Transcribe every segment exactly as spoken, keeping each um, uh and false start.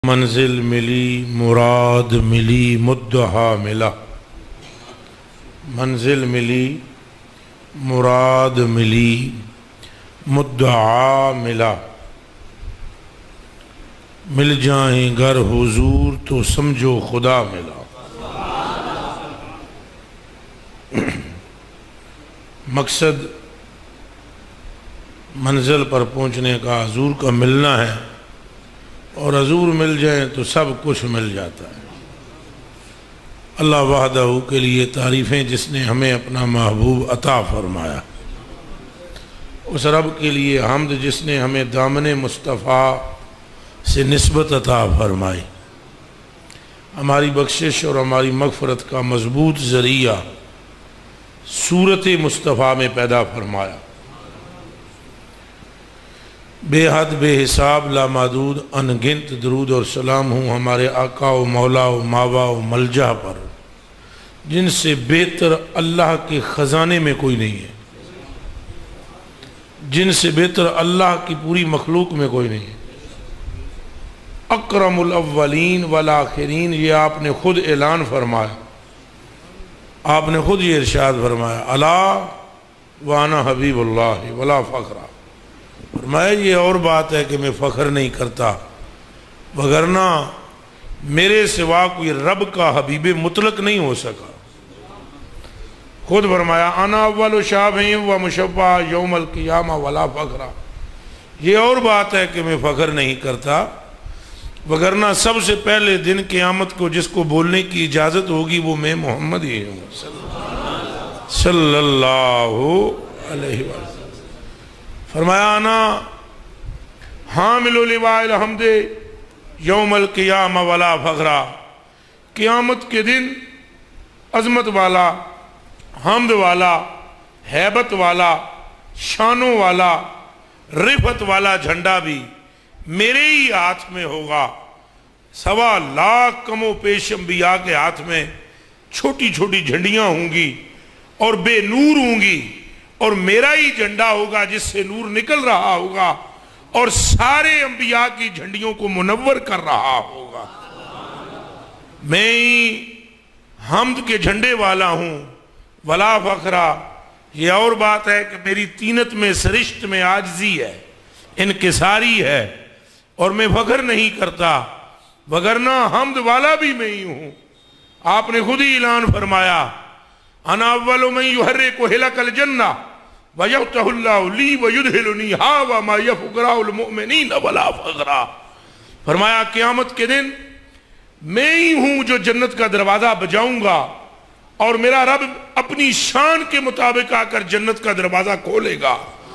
منزل ملی مراد ملی مدعا ملا، منزل ملی مراد ملی مدعا ملا، مل جائیں گر حضور تو سمجھو خدا ملا۔ مقصد منزل پر پہنچنے کا حضور کا ملنا ہے، اور حضور مل جائیں تو سب کچھ مل جاتا ہے۔ اللہ وحدہ کے لیے تعریفیں جس نے ہمیں اپنا محبوب عطا فرمایا، اس رب کے لیے حمد جس نے ہمیں دامن مصطفیٰ سے نسبت عطا فرمائی، ہماری بخشش اور ہماری مغفرت کا مضبوط ذریعہ صورت مصطفیٰ میں پیدا فرمایا۔ بے حد بے حساب لامحدود انگنت درود اور سلام ہوں ہمارے آقا و مولا و ماوا و ملجا پر، جن سے بہتر اللہ کے خزانے میں کوئی نہیں ہے، جن سے بہتر اللہ کی پوری مخلوق میں کوئی نہیں ہے۔ اکرم الاولین والآخرین، یہ آپ نے خود اعلان فرمایا، آپ نے خود یہ ارشاد فرمایا، الا وانا حبیب اللہ ولا فخرا۔ فرمایا یہ اور بات ہے کہ میں فخر نہیں کرتا، وگرنہ میرے سوا کوئی رب کا حبیب مطلق نہیں ہو سکا۔ خود فرمایا انا اول شافع و مشفع یوم القیامہ ولا فخرا۔ یہ اور بات ہے کہ میں فخر نہیں کرتا، وگرنہ سب سے پہلے دن قیامت کو جس کو بولنے کی اجازت ہوگی وہ میں محمد ہی ہوں صلی اللہ علیہ وسلم۔ فرمایا انا حامل لواء الحمد یوم القیامہ ولا فخرا۔ قیامت کے دن عظمت والا، حمد والا، ہیبت والا، شانوں والا، رفعت والا جھنڈا بھی میرے ہی ہاتھ میں ہوگا۔ سوا لاکھ کم و پیش انبیاء کے ہاتھ میں چھوٹی چھوٹی جھنڈیاں ہوں گی اور بے نور ہوں گی، اور میرا ہی جھنڈا ہوگا جس سے نور نکل رہا ہوگا، اور سارے انبیاء کی جھنڈیوں کو منور کر رہا ہوگا۔ میں ہی حمد کے جھنڈے والا ہوں ولا فخرا۔ یہ اور بات ہے کہ میری تینت میں سرشت میں عاجزی ہے، انکساری ہے، اور میں فخر نہیں کرتا، وگرنہ حمد والا بھی میں ہی ہوں۔ آپ نے خود ہی اعلان فرمایا انا اول من یحرک حلق الجنہ وَيَفْتَحُ اللَّهُ لِي وَيُدْخِلُنِي هَٰذَا مَا يَفْقَرَهُ الْمُؤْمِنِينَ وَلَا فَخْرًا۔ فرمایا قیامت کے دن میں ہی ہوں جو جنت کا دروازہ بجاؤں گا، اور میرا رب اپنی شان کے مطابق آ کر جنت کا دروازہ کھولے گا۔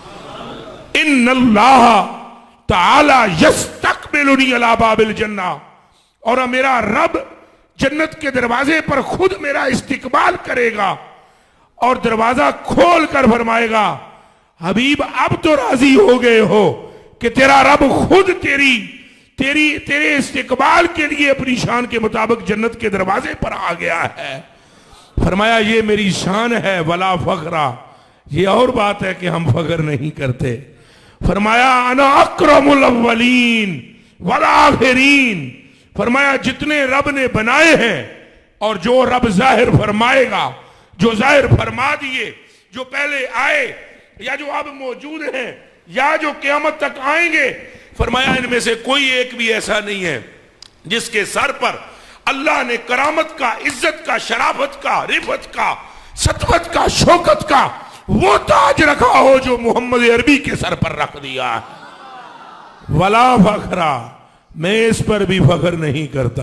ان اللہ تعالی یستقبلنی علی باب الجنہ، اور میرا رب جنت کے دروازے پر خود میرا استقبال کرے گا، اور دروازہ کھول کر فرمائے گا حبیب اب تو راضی ہو گئے ہو کہ تیرا رب خود تیری تیری تیرے استقبال کے لیے اپنی شان کے مطابق جنت کے دروازے پر آ گیا ہے۔ فرمایا یہ میری شان ہے ولا فخرا۔ یہ اور بات ہے کہ ہم فخر نہیں کرتے۔ فرمایا انا اکرم الاولین والآخرین۔ فرمایا جتنے رب نے بنائے ہیں اور جو رب ظاہر فرمائے گا، جو ظاہر فرما دیے، جو پہلے آئے یا جو اب موجود ہیں یا جو قیامت تک آئیں گے، فرمایا ان میں سے کوئی ایک بھی ایسا نہیں ہے جس کے سر پر اللہ نے کرامت کا، عزت کا، شرافت کا، رفعت کا، سطوت کا، شوکت کا وہ تاج رکھا ہو جو محمد عربی کے سر پر رکھ دیا ہے۔ ولا فخرا، میں اس پر بھی فخر نہیں کرتا۔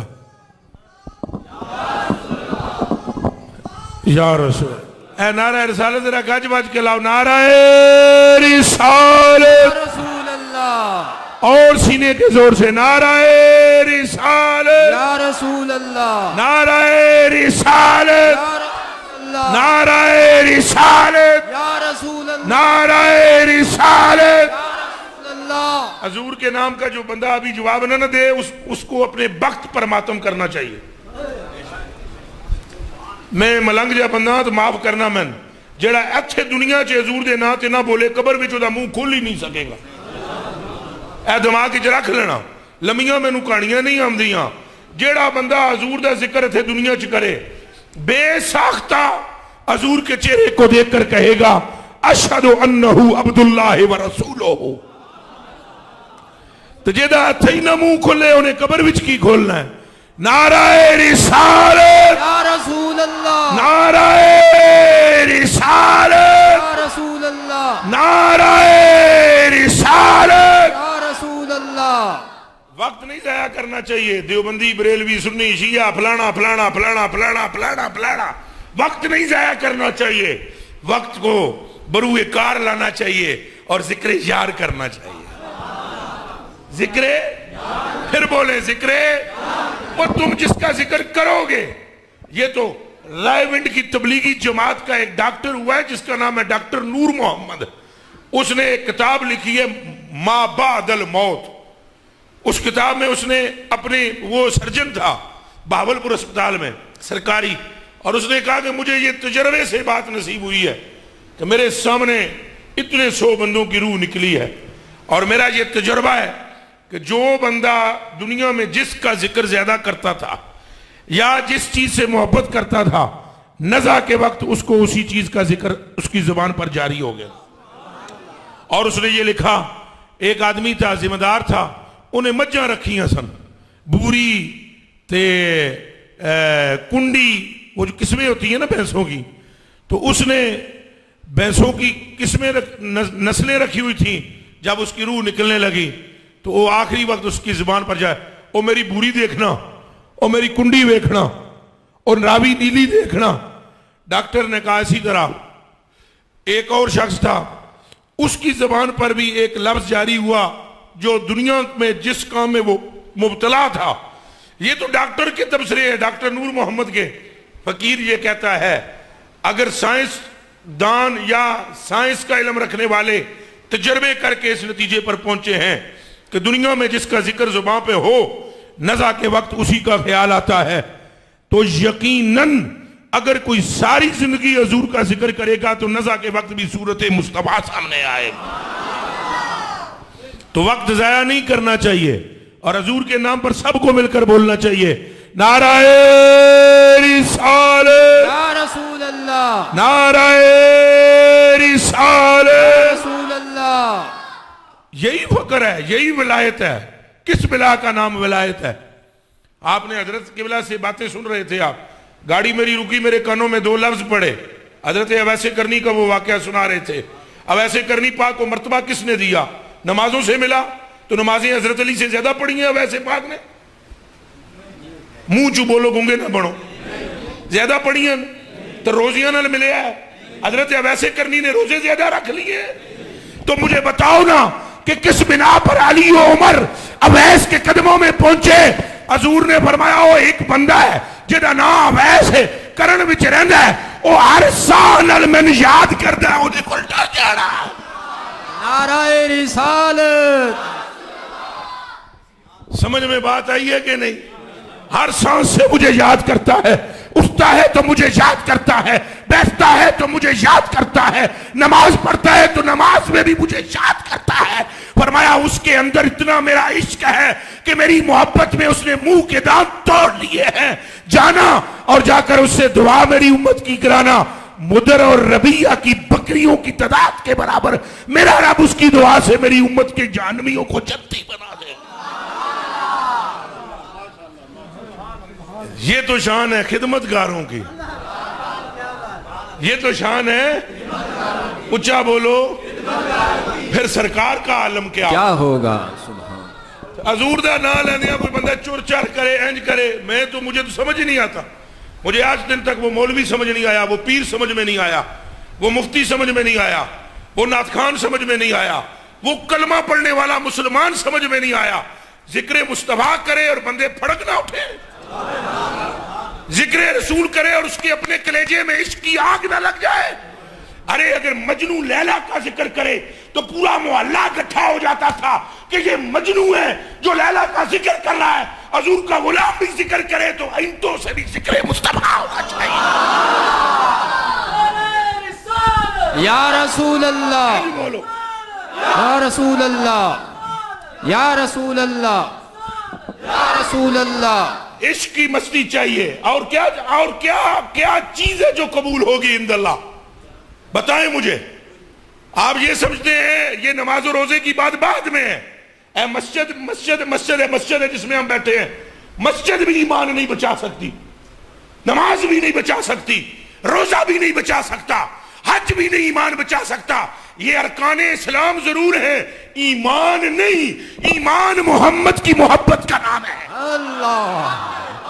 یا رسول اے نعرہ رسالت ذرا گج بج کے لاؤ، نعرہ رسالت رسول اللہ، اور سینے کے زور سے نعرہ رسالت یا رسول اللہ، نعرہ رسالت، یا رسول اللہ، نعرہ رسالت، یا رسول اللہ، نعرہ رسالت۔ یا رسول اللہ۔ حضور کے نام کا جو بندہ ابھی جواب نہ نہ دے اس, اس کو اپنے وقت پر ماتم کرنا چاہیے۔ میں ملنگ جا بندہ تو معاف کرنا، میں جڑا ایتھے دنیا چے حضور دے نا تے نہ بولے قبر وچ دا منہ کھول ہی نہیں سکے گا۔ اے دماغ وچ رکھ لینا، لمیاں میں کہانیاں نہیں آمدیاں. جیڑا بندہ حضور دا ذکر تھے دنیا چ کرے بے ساختہ حضور کے چہرے کو دیکھ کر کہے گا اشہد انہو عبداللہ و رسولہ. تو جیدہ ہتھائی نہ منہ کھلے انہیں قبر وچ کی کھولنا ہے. نعرہ رسالت یا رسول اللہ، نعرہ رسالت یا رسول اللہ، نعرہ رسالت. یا رسول اللہ. وقت نہیں ضائع کرنا چاہیے. دیوبندی بریلوی سنی شیعہ فلانا فلانا فلانا فلانا فلانا فلانا وقت نہیں ضائع کرنا چاہیے. وقت کو بروئے کار لانا چاہیے اور ذکر یار کرنا چاہیے. ذکر پھر بولیں ذکر. اور تم جس کا ذکر کرو گے، یہ تو رائے ونڈ کی تبلیغی جماعت کا ایک ڈاکٹر ہوا ہے جس کا نام ہے ڈاکٹر نور محمد. اس نے ایک کتاب لکھی ہے ما بعد الموت. اس کتاب میں اس نے اپنے، وہ سرجن تھا بہاولپور اسپتال میں سرکاری، اور اس نے کہا کہ مجھے یہ تجربے سے بات نصیب ہوئی ہے کہ میرے سامنے اتنے سو بندوں کی روح نکلی ہے، اور میرا یہ تجربہ ہے کہ جو بندہ دنیا میں جس کا ذکر زیادہ کرتا تھا یا جس چیز سے محبت کرتا تھا، نزع کے وقت اس کو اسی چیز کا ذکر اس کی زبان پر جاری ہو گیا. اور اس نے یہ لکھا، ایک آدمی تھا ذمہ دار تھا، انہیں مجھاں رکھیاں سن، بوری تے کنڈی، وہ جو قسمیں ہوتی ہیں نا بھینسوں کی، تو اس نے بھینسوں کی قسمیں نسلیں رکھی ہوئی تھیں. جب اس کی روح نکلنے لگی تو وہ آخری وقت اس کی زبان پر جائے، او میری بوری دیکھنا، او میری کنڈی دیکھنا، اور راوی نیلی دیکھنا. ڈاکٹر نے کہا اسی طرح ایک اور شخص تھا، اس کی زبان پر بھی ایک لفظ جاری ہوا جو دنیا میں جس کام میں وہ مبتلا تھا. یہ تو ڈاکٹر کے تبصرے ہیں، ڈاکٹر نور محمد کے. فقیر یہ کہتا ہے اگر سائنس دان یا سائنس کا علم رکھنے والے تجربے کر کے اس نتیجے پر پہنچے ہیں کہ دنیا میں جس کا ذکر زبان پہ ہو نزع کے وقت اسی کا خیال آتا ہے، تو یقیناً اگر کوئی ساری زندگی حضور کا ذکر کرے گا تو نزع کے وقت بھی صورت مصطفیٰ سامنے آئے گا. تو وقت ضائع نہیں کرنا چاہیے اور حضور کے نام پر سب کو مل کر بولنا چاہیے نعرہ رسالت یا رسول اللہ، نعرہ رسالت. رسول اللہ. یہی فقر ہے، یہی ولایت ہے. کس بلا کا نام ولایت ہے؟ آپ نے حضرت قبلہ سے باتیں سن رہے تھے، آپ گاڑی میری رکی، میرے کانوں میں دو لفظ پڑے. حضرت اویس کرنی کا وہ واقعہ سنا رہے تھے. اویس کرنی پاک کو مرتبہ کس نے دیا؟ نمازوں سے ملا. تو نمازیں حضرت علی سے زیادہ پڑھی ہیں اویس پاک نے؟ منہ چو بولو گنگے نہ بڑھو، زیادہ پڑھی ہیں. تو روزیاں نہ ملے ہے، حضرت اویس کرنی نے روزے زیادہ رکھ لیے. تو مجھے بتاؤ نا کہ کس بنا پر علی و عمر اویس کے قدموں میں پہنچے؟ حضور نے فرمایا وہ ایک بندہ ہے جدا نام اویس ہے، کرن وچ رہندا ہے، وہ ہر سال نال میں یاد کردا ہے، اودے کول ڈر جانا. نعرہ رسالت. سمجھ میں بات آئی ہے کہ نہیں؟ ہر سانس سے مجھے یاد کرتا ہے، اٹھتا ہے تو مجھے یاد کرتا ہے، بیٹھتا ہے تو مجھے یاد کرتا ہے، نماز پڑھتا ہے تو نماز میں بھی مجھے یاد کرتا ہے. فرمایا اس کے اندر اتنا میرا عشق ہے کہ میری محبت میں اس نے منہ کے دانت توڑ لیے ہیں. جانا اور جا کر اس سے دعا میری امت کی کرانا. مدر اور ربیہ کی بکریوں کی تعداد کے برابر میرا رب اس کی دعا سے میری امت کے جہنمیوں کو جنتی بنا دے. یہ تو شان ہے خدمت گاروں کی، یہ تو شان ہے. اچھا بولو پھر سرکار کا عالم کیا کیا ہوگا؟ حضور دا نام لیندیا کوئی بندہ چور چار کرے انج کرے، میں تو مجھے تو سمجھ نہیں آتا. مجھے آج دن تک وہ مولوی سمجھ نہیں آیا، وہ پیر سمجھ میں نہیں آیا، وہ مفتی سمجھ میں نہیں آیا، وہ نعت خان سمجھ میں نہیں آیا، وہ کلمہ پڑھنے والا مسلمان سمجھ میں نہیں آیا. ذکر مصطفیٰ کرے اور بندے پھڑک نہ اٹھے، ذکر رسول کرے اور اس کے اپنے کلیجے میں عشق کی آگ نہ لگ جائے. ارے اگر مجنو لیلا کا ذکر کرے تو پورا محلہ اکٹھا ہو جاتا تھا کہ یہ مجنو ہے جو لیلا کا ذکر کر رہا ہے. حضور کا غلام بھی ذکر کرے تو اینتوں سے بھی ذکر مصطفیٰ ہونا چاہیے. یا رسول اللہ، بولو یا رسول اللہ، یا رسول اللہ. یا رسول اللہ عشق کی مستی چاہیے. اور کیا اور کیا کیا چیز ہے جو قبول ہوگی عند اللہ؟ بتائیں مجھے. آپ یہ سمجھتے ہیں یہ نماز و روزے کی بات بعد میں ہے. اے مسجد مسجد مسجد ہے مسجد ہے جس میں ہم بیٹھے ہیں. مسجد بھی ایمان نہیں بچا سکتی, نماز بھی نہیں بچا سکتی, روزہ بھی نہیں بچا سکتا, حج بھی نہیں ایمان بچا سکتا. یہ ارکان اسلام ضرور ہے, ایمان نہیں. ایمان محمد کی محبت کا نام ہے. اللہ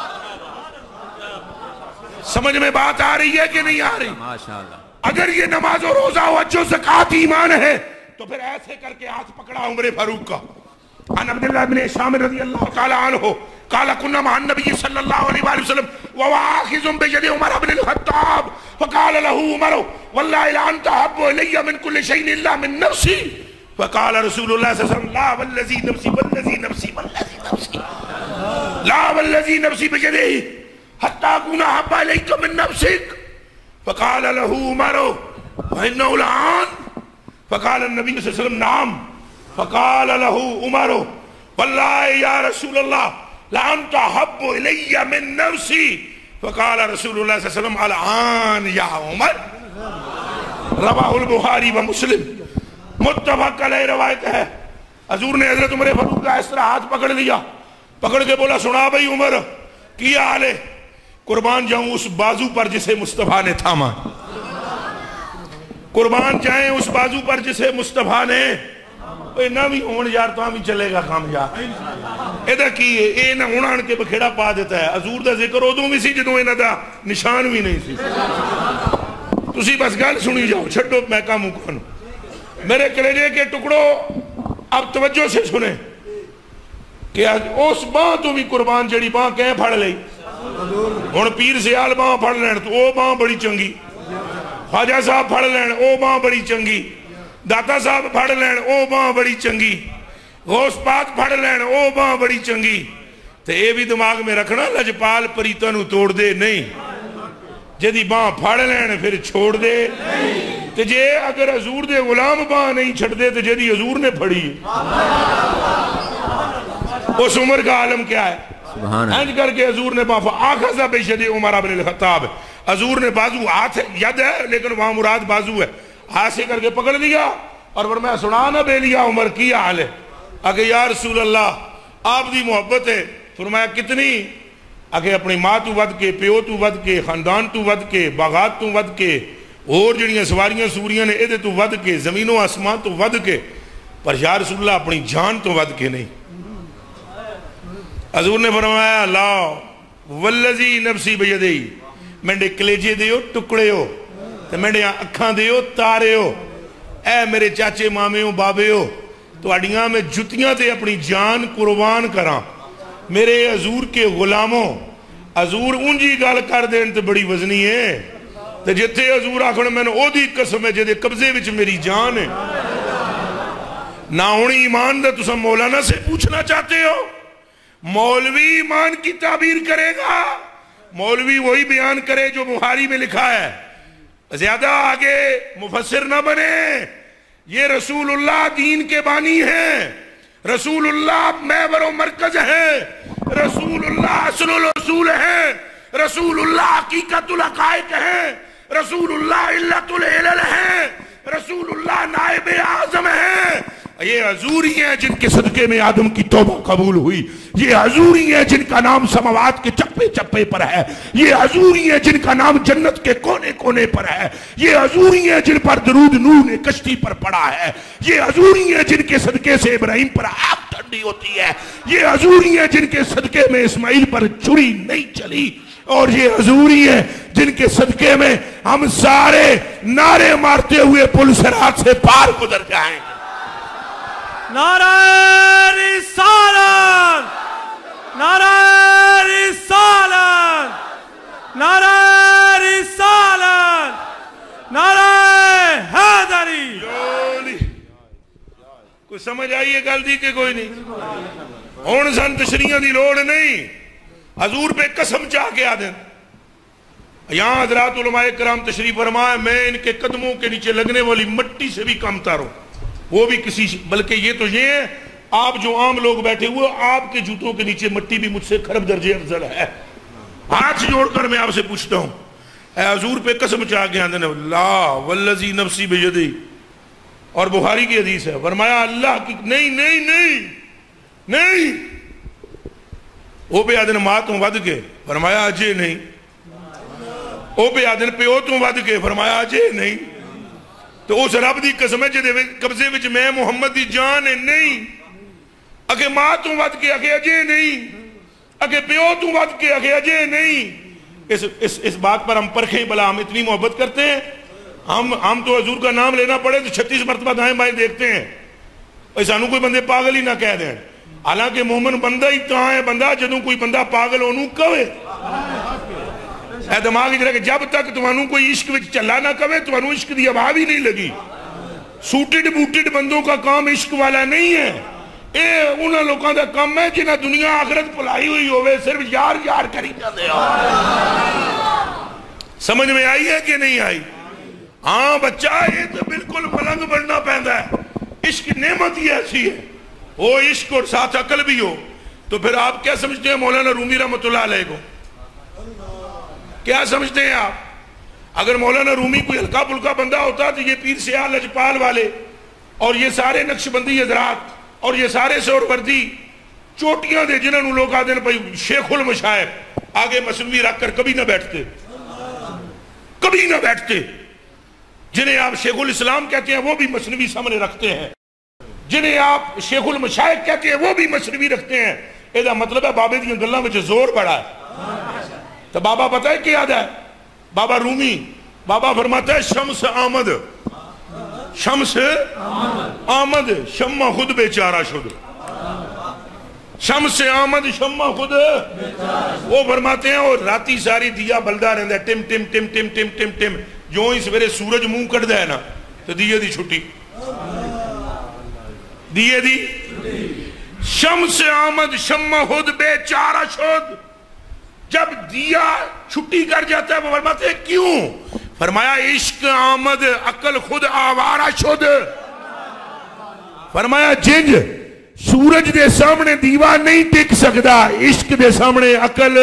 سمجھ میں بات آ رہی ہے کہ نہیں آ رہی؟ ماشاءاللہ. اگر یہ نماز و روزہ و حج و زکوٰۃ ایمان ہے تو پھر ایسے کر کے ہاتھ پکڑا عمر فاروق کا. عن عبداللہ بن شامر رضی اللہ تعالی عنہ قال كنا مع النبي صلى الله عليه وآله وسلم وهو آخذ بيد عمر بن الخطاب فقال له عمر والله لأنت أحب إلي من كل شيء إلا من نفسي. فقال رسول الله صلى الله عليه وسلم لا والذي نفسي والذي نفسي والذي نفسي لا والذي نفسي بيده حتى أكون أحب إليك من نفسك. فقال له عمر وإنه الآن. فقال النبي صلى الله عليه وسلم نعم. فقال له عمر والله يا رسول الله لأنت أحب إلي من نفسي. فقال رسول الله صلى الله عليه وسلم الآن يا عمر. رواه البخاری و مسلم. متفق علیہ روایت ہے. حضور نے حضرت عمر فاروق کا اس طرح ہاتھ پکڑ لیا, پکڑ کے بولا سنا بھائی عمر کیا حال ہے؟ قربان جاؤں اس بازو پر جسے مصطفیٰ نے تھاما, قربان جائیں اس بازو پر جسے مصطفیٰ نے. اے نہ بھی ہون یار تو ہم ہی چلے گا کامیاب. ایدہ کی اے نہ ہونان کے بکھیڑا پا دیتا ہے. حضور دا ذکر ادوں بھی سی جدوں انہاں دا نشان بھی نہیں سی. تسی بس گل سنی جاؤ, چھڈو میں کام کون. میرے کلیجے کے ٹکڑوں اب توجہ سے سنیں کہ اس باں تو بھی قربان جڑی باں کہیں پھڑ لئی. ہن پیر سیال باں پھڑ لین تو او باں بڑی چنگی, خواجہ صاحب پھڑ لین او باں بڑی چنگی, داتا صاحب پھڑ لین او باں بڑی چنگی, غوث پاک پھڑ لین او باں بڑی چنگی. تے اے بھی دماغ میں رکھنا لجپال پریتاں نو توڑ دے نہیں, جدی باں پھڑ لین پھر چھوڑ دے. تے جے اگر حضور دے غلام باں نہیں چھڑ دے تو جدی حضور نے پھڑی اس عمر کا عالم کیا ہے. انج کر کے حضور نے باں آخذ بیشد عمر بن الخطاب, حضور نے بازو ہاتھ ید ہے لیکن وہاں مراد بازو ہے, ہاتھ سے کر کے پکڑ لیا اور فرمایا سنا نہ بے لیا عمر کی حال ہے. اگر یا رسول اللہ آپ دی محبت ہے. فرمایا کتنی؟ اگر اپنی ماں تو ود کے, پیو تو ود کے, خاندان تو ود کے, باغات تو ود کے, اور جڑیاں سواریاں سوریاں نے ایدے تو ود کے, زمین و آسمان تو ود کے, پر یا رسول اللہ اپنی جان تو ود کے نہیں. حضور نے فرمایا لا والذی نفسی بیدی, میں کلیجے دیو ٹکڑے ہو تے میں اکھاں دیو تارے ہو. اے میرے چاچے مامے ہو بابے ہو تو اڈیاں میں جتیاں تے اپنی جان قربان کراں. میرے حضور کے غلاموں, حضور انجی گال کر دین تے بڑی وزنی ہے. تے جتے حضور آکھن میں نے او دی قسم ہے جدے قبضے وچ میری جان ہے. نہ ہونی ایمان دے تسا مولانا سے پوچھنا چاہتے ہو. مولوی ایمان کی تعبیر کرے گا, مولوی وہی بیان کرے جو بخاری میں لکھا ہے. زیادہ آگے مفسر نہ بنے. یہ رسول اللہ دین کے بانی ہیں, رسول اللہ محور و مرکز ہیں, رسول اللہ اصل الرسول ہیں, رسول اللہ حقیقت الحقائق ہیں, رسول اللہ علت العلل ہیں, رسول اللہ نائب اعظم ہیں. یہ حضور ہی ہیں جن کے صدقے میں آدم کی توبہ قبول ہوئی. یہ حضور ہی ہیں جن کا نام سماوات کے چپے چپے پر ہے. یہ حضور ہی ہیں جن کا نام جنت کے کونے کونے پر ہے. یہ حضور ہی ہیں جن پر درود نوح نے کشتی پر پڑا ہے. یہ حضور ہی ہیں جن کے صدقے سے ابراہیم پر آگ ٹھنڈی ہوتی ہے. یہ حضور ہی ہیں جن کے صدقے میں اسماعیل پر چھری نہیں چلی. اور یہ حضور ہی ہیں جن کے صدقے میں ہم سارے نعرے مارتے ہوئے پل صراط سے پار گزر جائیں. نعرہ رسالت, نعرہ رسالت, نعرہ رسالت, نعرہ حیدری. کوئی سمجھ آئیے گل دی کہ کوئی نہیں؟ ہون سن تشریحاں دی لوڑ نہیں. حضور پہ قسم چاہ کے آدھیں. یہاں حضرات علماء کرام تشریف فرمائے میں ان کے قدموں کے نیچے لگنے والی مٹی سے بھی کم تاروں, وہ بھی کسی, بلکہ یہ تو یہ ہے آپ جو عام لوگ بیٹھے ہوئے آپ کے جوتوں کے نیچے مٹی بھی مجھ سے خراب درجے افضل ہے. ہاتھ جوڑ کر میں آپ سے پوچھتا ہوں, اے حضور پہ قسم چاہ کے آندھنے لا والذی نفسی بیدی, اور بخاری کی حدیث ہے, فرمایا اللہ کی نہیں نہیں نہیں نہیں, او پہ آدھن ماں تو ود کے, فرمایا اجے نہیں, او پہ آدھن پیو تو ود کے, فرمایا اجے نہیں. تو اس رب دی قسم ہے جدے قبضے وچ میں محمد دی جان ہے نہیں, اگے ماں تو ود کے اگے اجے نہیں, اگے پیو تو ود کے اگے اجے نہیں. اس, اس, اس بات پر ہم پرکھیں بلا ہم اتنی محبت کرتے ہیں, ہم ہم تو حضور کا نام لینا پڑے تو چھتیس مرتبہ دائیں بائیں دیکھتے ہیں, ایسانو کوئی بندے پاگل ہی نہ کہہ دیں. حالانکہ مومن بندہ ہی تاں ہے بندہ جدوں کوئی بندہ پاگل ہونوں کہے. اے دماغ جرہ کہ جب تک تمہانوں کوئی عشق وچ چلا نہ کہے تمہانوں عشق دی آواز ہی نہیں لگی. سوٹڈ بوٹڈ بندوں کا کام عشق والا نہیں ہے, اے انہاں لوگوں دا کام ہے جنہاں دنیا آخرت پلائی ہوئی ہوئے صرف یار یار کری جاندے ہو. سمجھ میں آئی ہے کہ نہیں آئی؟ ہاں بچہ یہ تو بالکل ملنگ بننا پہندا ہے. عشق نعمت ہی ایسی ہے, وہ عشق اور ساتھ عقل بھی ہو تو پھر آپ کیا سمجھتے ہیں مولانا رومی رحمۃ اللہ علیہ کو؟ کیا سمجھتے ہیں آپ؟ اگر مولانا رومی کوئی ہلکا پھلکا بندہ ہوتا تو یہ پیر سیاہ لجپال والے اور یہ سارے نقش بندی حضرات اور یہ سارے سور وردی چوٹیاں دے جنہوں لوگ آدھے بھائی شیخ المشائخ آگے مصنوی رکھ کر کبھی نہ بیٹھتے, کبھی نہ بیٹھتے. جنہیں آپ شیخ الاسلام کہتے ہیں وہ بھی مصنوی سامنے رکھتے ہیں, جنہیں آپ شیخ المشائخ کہتے ہیں وہ بھی مصنوی رکھتے ہیں. یہ مطلب ہے بابے دیاں گلاں وچ زور بڑا ہے. تو بابا پتہ ہے کیا ہے؟ بابا رومی بابا فرماتا ہے شمس آمد, شمس آمد شمع خود بیچارہ شد. شمس آمد شمع خود, وہ فرماتے ہیں اور راتی ساری دیا بلدہ رہندا ہے ٹم ٹم ٹم ٹم ٹم ٹم ٹم, جو ہی سویرے سورج منہ کٹ دے نا تو دیئے دی چھٹی, دیئے دی. شمس آمد شمع خود بیچارہ شد, جب دیا چھٹی کر جاتا ہے وہ فرماتے ہیں کیوں؟ فرمایا عشق آمد عقل خود آوارہ شد. فرمایا جنج سورج دے سامنے دیوا نہیں ٹک سکتا, عشق دے سامنے عقل,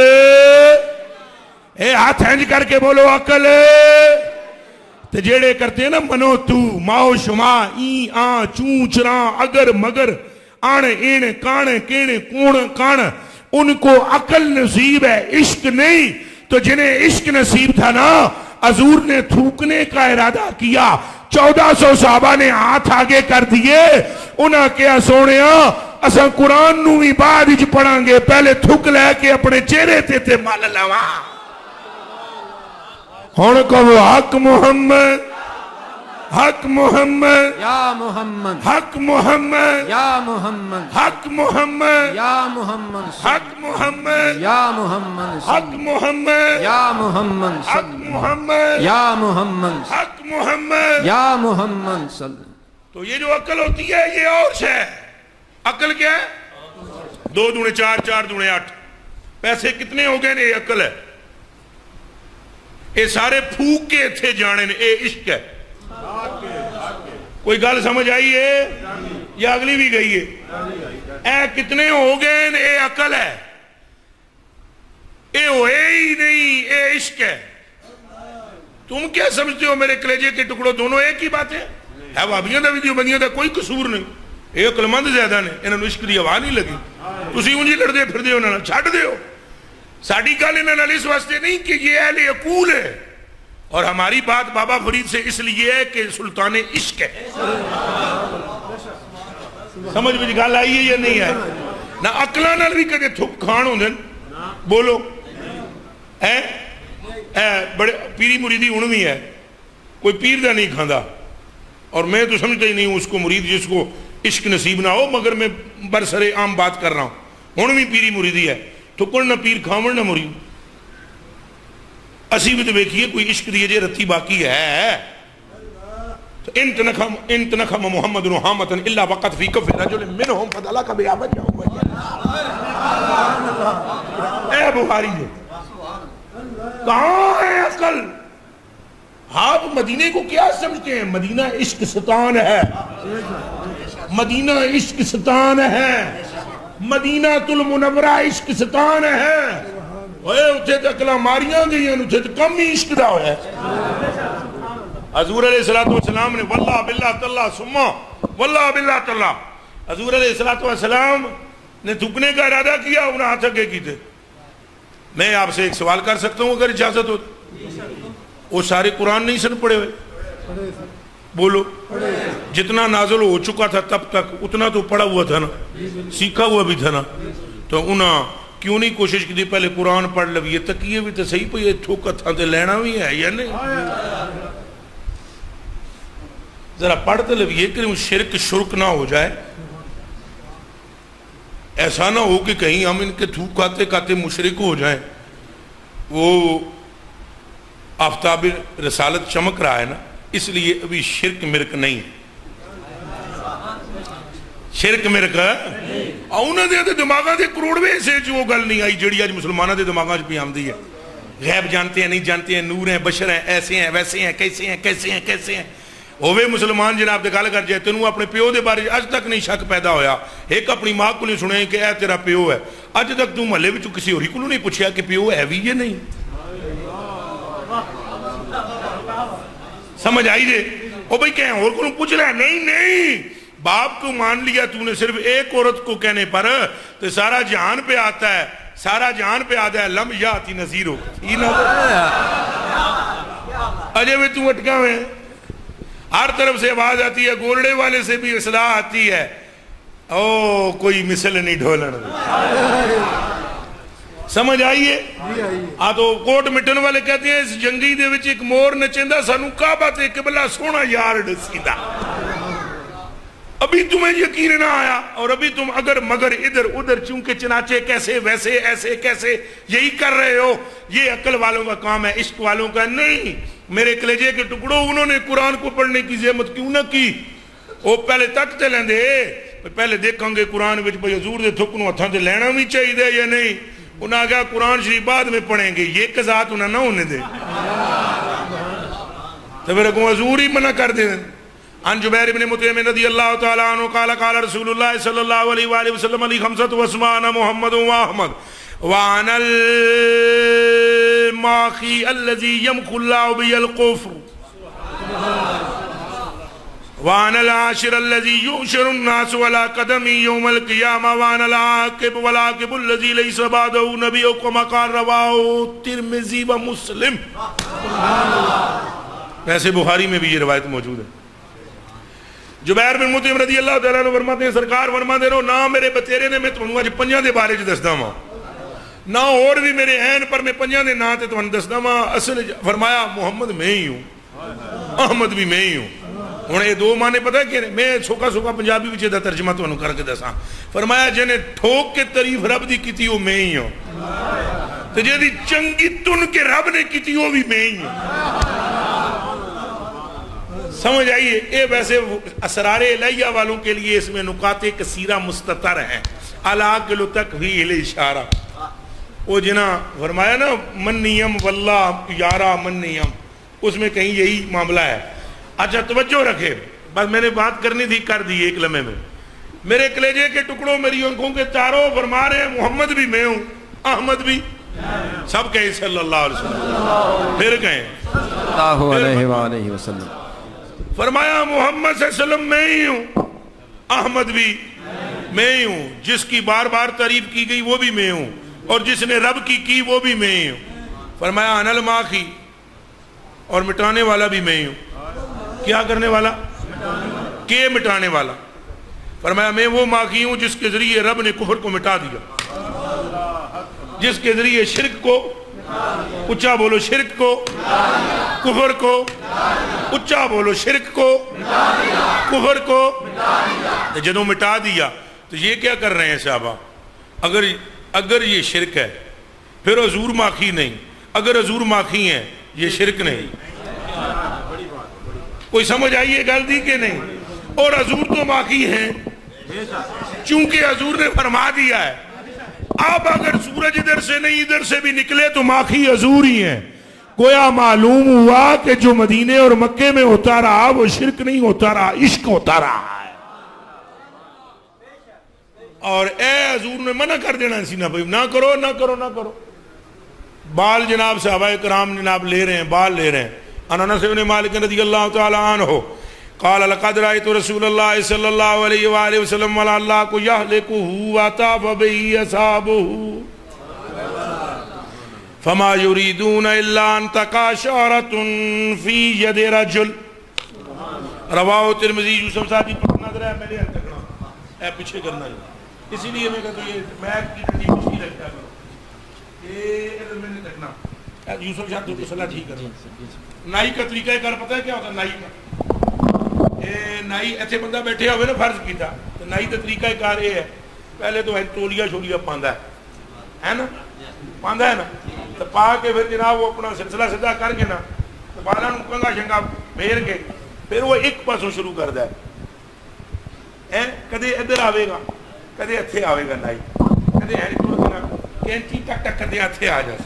اے ہاتھ ہنج کر کے بولو عقل. تے جیڑے کرتے ہیں نا منو تو ماؤ شما این آن چون چران اگر مگر آن این کان کین کون کان, ان کو عقل نصیب ہے عشق نہیں. تو جنہیں عشق نصیب تھا نا حضور نے تھوکنے کا ارادہ کیا, چودہ سو صحابہ نے ہاتھ آگے کر دیے, انہاں کیا سونیا اساں قرآن نو بھی بعد وچ پڑھاں گے, پہلے تھک لے کے اپنے چہرے تے تے مل لوا. ہن کہو حق محمد, حق محمد یا محمد, حق محمد یا محمد, حق محمد یا محمد, حق محمد یا محمد, حق محمد یا محمد, حق محمد یا محمد, حق محمد. یا محمد صلی. تو یہ جو عقل ہوتی ہے یہ اور ہے. عقل کیا ہے؟ دو دونے چار, چار دونے آٹھ. پیسے کتنے ہو گئے یہ عقل ہے. اے سارے پھوک کے تھے جانے نے, اے عشق ہے. کوئی گل سمجھ آئی ہے یا اگلی بھی گئی ہے؟ اے کتنے ہو گئے اے عقل ہے, اے ہوئے ہی نہیں, اے عشق ہے. تم کیا سمجھتے ہو میرے کلیجے کے ٹکڑوں دونوں ایک ہی بات ہے؟ ہے وابیاں دا ویڈیو بندیاں دا کوئی قصور نہیں. اے عقل مند زیادہ نے, انہوں نے عشق دی آواز نہیں لگی. تسی انجی لڑ دے پھر دے انہوں نے چھاٹ دے ہو. ساڑھی گل انہوں نے اس واسطے نہیں کہ یہ اہل عقول ہے, اور ہماری بات بابا فرید سے اس لیے ہے کہ سلطان عشق ہے. سمجھ بھی گل آئی ہے یا نہیں آئی؟ نہ عقلاں نال بھی کدے تھک کھان ہوندے بولو. اے اے بڑے پیری مریدی ہن بھی ہے, کوئی پیر دا نہیں کھاندا, اور میں تو سمجھتا ہی نہیں ہوں اس کو مرید جس کو عشق نصیب نہ ہو, مگر میں برسر عام بات کر رہا ہوں. ہن بھی پیری مریدی ہے, تھکن نہ پیر کھاون نہ مرید. اسی بھی تو بیکھئے کوئی عشق دیئے جے رتی باقی ہے. انتنخم محمد نحامتا اللہ وقت فی کف رجل منہم فدلہ کا بیعبت جاؤں. اے بخاری جی کہاں ہے عقل؟ آپ مدینے کو کیا سمجھتے ہیں؟ مدینہ عشق ستان ہے. مدینہ عشق ستان ہے، مدینہ المنورہ عشق ستان ہے، اوے اتھے تے اکلا ماریاں گئی ہیں، اتھے تے کم ہی عشق دا ہویا ہے۔ حضور علیہ السلام نے واللہ باللہ تاللہ سمہ واللہ باللہ تاللہ، حضور علیہ السلام نے تھکنے کا ارادہ کیا، انہیں ہاتھ اگے کی تھے۔ میں آپ سے ایک سوال کر سکتا ہوں اگر اجازت ہو؟ وہ سارے قرآن نہیں سن پڑے ہوئے؟ بولو، جتنا نازل ہو چکا تھا تب تک اتنا تو پڑھا ہوا تھا نا، سیکھا ہوا بھی تھا نا، تو انہاں کیوں نہیں کوشش کی تھی پہلے قرآن پڑھ لو، یہ تکیے بھی تو صحیح پہ یہ ٹھوکا تھا تو لینا بھی ہے یا نہیں؟ ذرا پڑھتے لو یہ کہ شرک شرک نہ ہو جائے، ایسا نہ ہو کہ کہیں ہم ان کے تھوک کھاتے کھاتے مشرک ہو جائیں۔ وہ آفتاب رسالت چمک رہا ہے نا، اس لیے ابھی شرک مرک نہیں ہے، شرک مرک انہوں نے دماغاں دے کروڑوے سے جو گل نہیں آئی جڑی آج مسلمانہ دے دماغاں جو بھی آمدی ہے، غیب جانتے ہیں نہیں جانتے ہیں، نور ہیں بشر ہیں، ایسے ہیں ویسے ہیں، کیسے ہیں کیسے ہیں کیسے ہیں۔ ہووے مسلمان جناب دے گل کر جائے تینوں اپنے پیو دے بارے اج تک نہیں شک پیدا ہویا، ایک اپنی ماں کو نہیں سنے کہ اے تیرا پیو ہے، اج تک تو محلے وچوں کسی ہوری کو نہیں پوچھیا کہ پیو ہے بھی یہ نہیں؟ سمجھ آئی جے؟ او بھئی کہیں اور کو پوچھ رہا ہے؟ نہیں نہیں، باپ کو مان لیا تو نے صرف ایک عورت کو کہنے پر تو سارا جہان پہ آتا ہے، سارا جہان پہ آتا ہے، لم یاتی نظیرو اجے میں تو اٹکا میں ہر طرف سے آواز آتی ہے، گولڑے والے سے بھی اصلاح آتی ہے، او کوئی مثل نہیں ڈھولن۔ سمجھ آئیے؟ آ تو کوٹ مٹن والے کہتے ہیں اس جنگی دے وچ ایک مور نچندہ سانو کعبہ تے قبلہ سونا یار ڈسیدہ، ابھی تمہیں یقین نہ آیا، اور ابھی تم اگر مگر ادھر ادھر چونکہ چنانچہ کیسے ویسے ایسے کیسے یہی کر رہے ہو، یہ عقل والوں کا کام ہے، عشق والوں کا نہیں۔ میرے کلیجے کے ٹکڑوں انہوں نے قرآن کو پڑھنے کی زحمت کیوں نہ کی؟ وہ پہلے تکتے لیندے، پہلے دیکھیں گے قرآن وچ بھئی حضور دے تھکنوں ہتھاں تے لینا بھی چاہیے یا نہیں؟ انہاں کہا قرآن شریف بعد میں پڑھیں گے، یہ قضاعت انہاں نہ ہونے دے، تو پھر کو حضور ہی منع کر دیں۔ عن جبیر بن مطعم رضی اللہ تعالیٰ عنہ قال قال رسول اللہ صلی اللہ علیہ وآلہ وسلم علی خمسۃ واسمان محمد و احمد وعن الماخی الذي يمخ الله بي القفر وعن العاشر الذي يؤشر الناس ولا قدم يوم القيامة وعن العاقب والعاقب الذي ليس بعده نبي كما قال رواه الترمذي ومسلم۔ ویسے بخاری میں بھی یہ روایت موجود ہے۔ جبیر بن مطعم رضی اللہ تعالیٰ عنہ فرماتے ہیں سرکار فرماتے ہیں نہ میرے بتیرے نے میں تمہیں آج پنجاں دے بارے جو دستا ہوں، نہ اور بھی میرے عین پر میں پنجاں دے نہ تے تمہیں دستا ہوں۔ اصل فرمایا محمد میں ہی ہوں، احمد بھی میں ہی ہوں۔ انہیں یہ دو معنی پتہ ہے کہ میں سوکا سوکا پنجابی وچے دا ترجمہ تو انہوں کر کے دساں۔ فرمایا جنہیں ٹھوک کے تعریف رب دی کیتی وہ میں ہی ہوں، تو جے دی چنگی تن کے رب نے کیتی وہ بھی میں ہی ہوں۔ سمجھ آئیے؟ اے ویسے اسرار الہیہ والوں کے لیے اس میں نکات کثیرہ مستتر ہیں، علاقل تکویل اشارہ۔ وہ جنا فرمایا نا منیم واللہ یارہ منیم، اس میں کہیں یہی معاملہ ہے۔ اچھا توجہ رکھے، بس میں نے بات کرنی تھی کر دی ایک لمحے میں۔ میرے کلیجے کے ٹکڑوں میری آنکھوں کے تاروں فرما رہے ہیں محمد بھی میں ہوں، احمد بھی، سب کہیں صلی اللہ علیہ وسلم، پھر کہیں اللہ علیہ وآلہ وسلم۔ فرمایا محمد صلی اللہ علیہ وسلم میں ہی ہوں، احمد بھی میں ہی ہوں، جس کی بار بار تعریف کی گئی وہ بھی میں ہوں، اور جس نے رب کی کی وہ بھی میں ہی ہوں۔ فرمایا انا الماخی، اور مٹانے والا بھی میں ہی ہوں۔ کیا کرنے والا؟ کہ مٹانے والا۔ فرمایا میں وہ ماخی ہوں جس کے ذریعے رب نے کفر کو مٹا دیا، جس کے ذریعے شرک کو، اچھا بولو شرک کو، کفر کو، اچھا بولو شرک کو، کفر کو جدوں مٹا دیا۔ تو یہ کیا کر رہے ہیں صحابہ؟ اگر اگر یہ شرک ہے پھر حضور ماخی نہیں، اگر حضور ماخی ہیں یہ شرک نہیں۔ کوئی سمجھ آئیے گل دی کہ نہیں؟ اور حضور تو ماخی ہیں چونکہ حضور نے فرما دیا ہے اب اگر سورج ادھر سے نہیں ادھر سے بھی نکلے تو ماخی حضور ہی ہیں۔ گویا معلوم ہوا کہ جو مدینے اور مکے میں ہوتا رہا وہ شرک نہیں ہوتا رہا، عشق ہوتا رہا ہے۔ اور اے حضور نے منع کر دینا سی نہ بھائی نہ کرو نہ کرو نہ کرو. بال جناب صحابہ کرام جناب لے رہے ہیں بال لے رہے ہیں. انس بن مالک رضی اللہ تعالی عنہ قال لقد رأيت رسول الله صلى الله عليه وآله وسلم ولا الله کو يهلكه وطاف به أصحابه فما يريدون إلا أن تقع شعرة في يد رجل. رواہ ترمذی. یوسف صاحب جی پڑھنا ذرا ہے میں نے تکنا اے پیچھے کرنا ہے اسی لیے میں کہتا ہوں یہ میک کی ٹھنڈی خوشی رکھتا کرو یہ ادھر میں نے تکنا. یوسف صاحب تو صلاح ٹھیک کرنا. نائی کا طریقہ کار پتہ ہے کیا ہوتا ہے نائی کا؟ اے نائی ایسے بندہ بیٹھے ہوئے نا فرض کیتا تو نائی کا طریقہ کار یہ ہے پہلے تو تولیہ شولیہ پاندا ہے ہے نا پاندا ہے نا تو پا کے پھر جناب وہ اپنا سلسلہ سجا کر کے نا تو بالاں نوں کنگا شنگا پھیر کے پھر وہ ایک پاسوں شروع کرتا ہے. کدے ادھر آئے گا کدے اتنے آئے گا نائی کدے کینچی ٹک ٹک کردے اتنے آ جائے.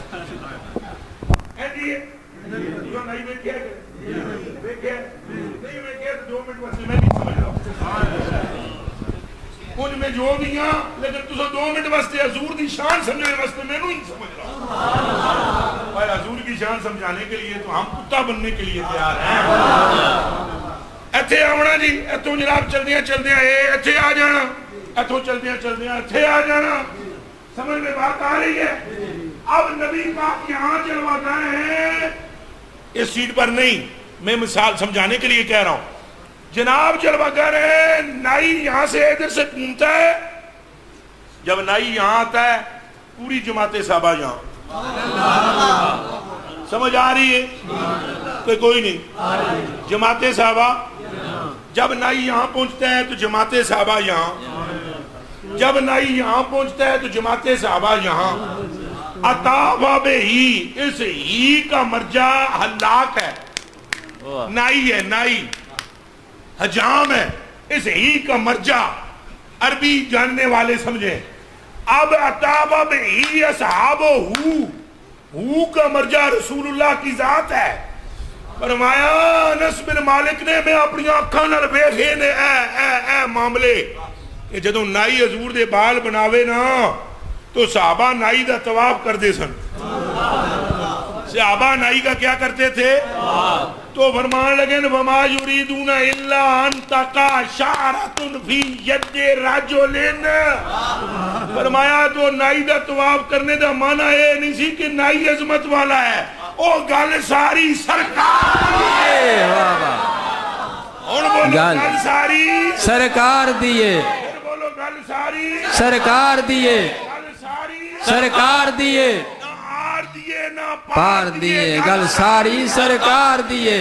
نائی ویکھیا ویکھیا نہیں ویکھیا تو دو منٹ واسطے میں نہیں سمجھ رہا کچھ میں جو بھی ہاں لیکن تسا دو منٹ واسطے حضور کی شان سمجھنے واسطے میں نہیں سمجھ رہا. بھائی حضور کی شان سمجھانے کے لیے تو ہم کتا بننے کے لیے تیار ہیں. ایتھے آونا جی ایتھوں جناب چلدیاں چلدیاں اے ایتھے آ جانا ایتھوں چلدیاں چلدیاں ایتھے آ جانا. سمجھ میں بات آ رہی ہے. اب نبی پاک یہاں چلوا گئے ہیں اس سیٹ پر نہیں میں مثال سمجھانے کے لیے کہہ رہا ہوں. جناب چلوا گئے ہیں نائی یہاں سے ادھر سے گھومتا ہے. جب نائی یہاں آتا ہے پوری جماعت صحابہ یہاں. سمجھ آ رہی ہے کہ کوئی نہیں؟ جماعت صحابہ جب نائی یہاں پہنچتا ہے تو جماعت صحابہ یہاں. جب نائی یہاں پہنچتا ہے تو جماعت صحابہ یہاں. عطا بے ہی اس ہی کا مرجع ہلاک ہے نائی ہے نائی حجام ہے اس ہی کا مرجع عربی جاننے والے سمجھیں. اب عطا بے ہی اصحابہ ہو ہو کا مرجع رسول اللہ کی ذات ہے. فرمایا انس بن مالک نے میں اپنی آنکھاں نال ویکھے نے اے اے اے معاملے کہ جدوں نائی حضور دے بال بناوے نا تو صحابہ نائی دا طواف کردے سن. صحابہ نائی کا کیا کرتے تھے؟ تو فرمان لگے وما یریدون الا ان تقع شعرۃ فی ید رجل. فرمایا تو نائی دا طواف کرنے دا معنی ہے نہیں سی کہ نائی عظمت والا ہے. او گل ساری سرکار گل ساری سرکار دیے بولو گل ساری سرکار دیے سرکار دیے پار دیے گل ساری سرکار دیے.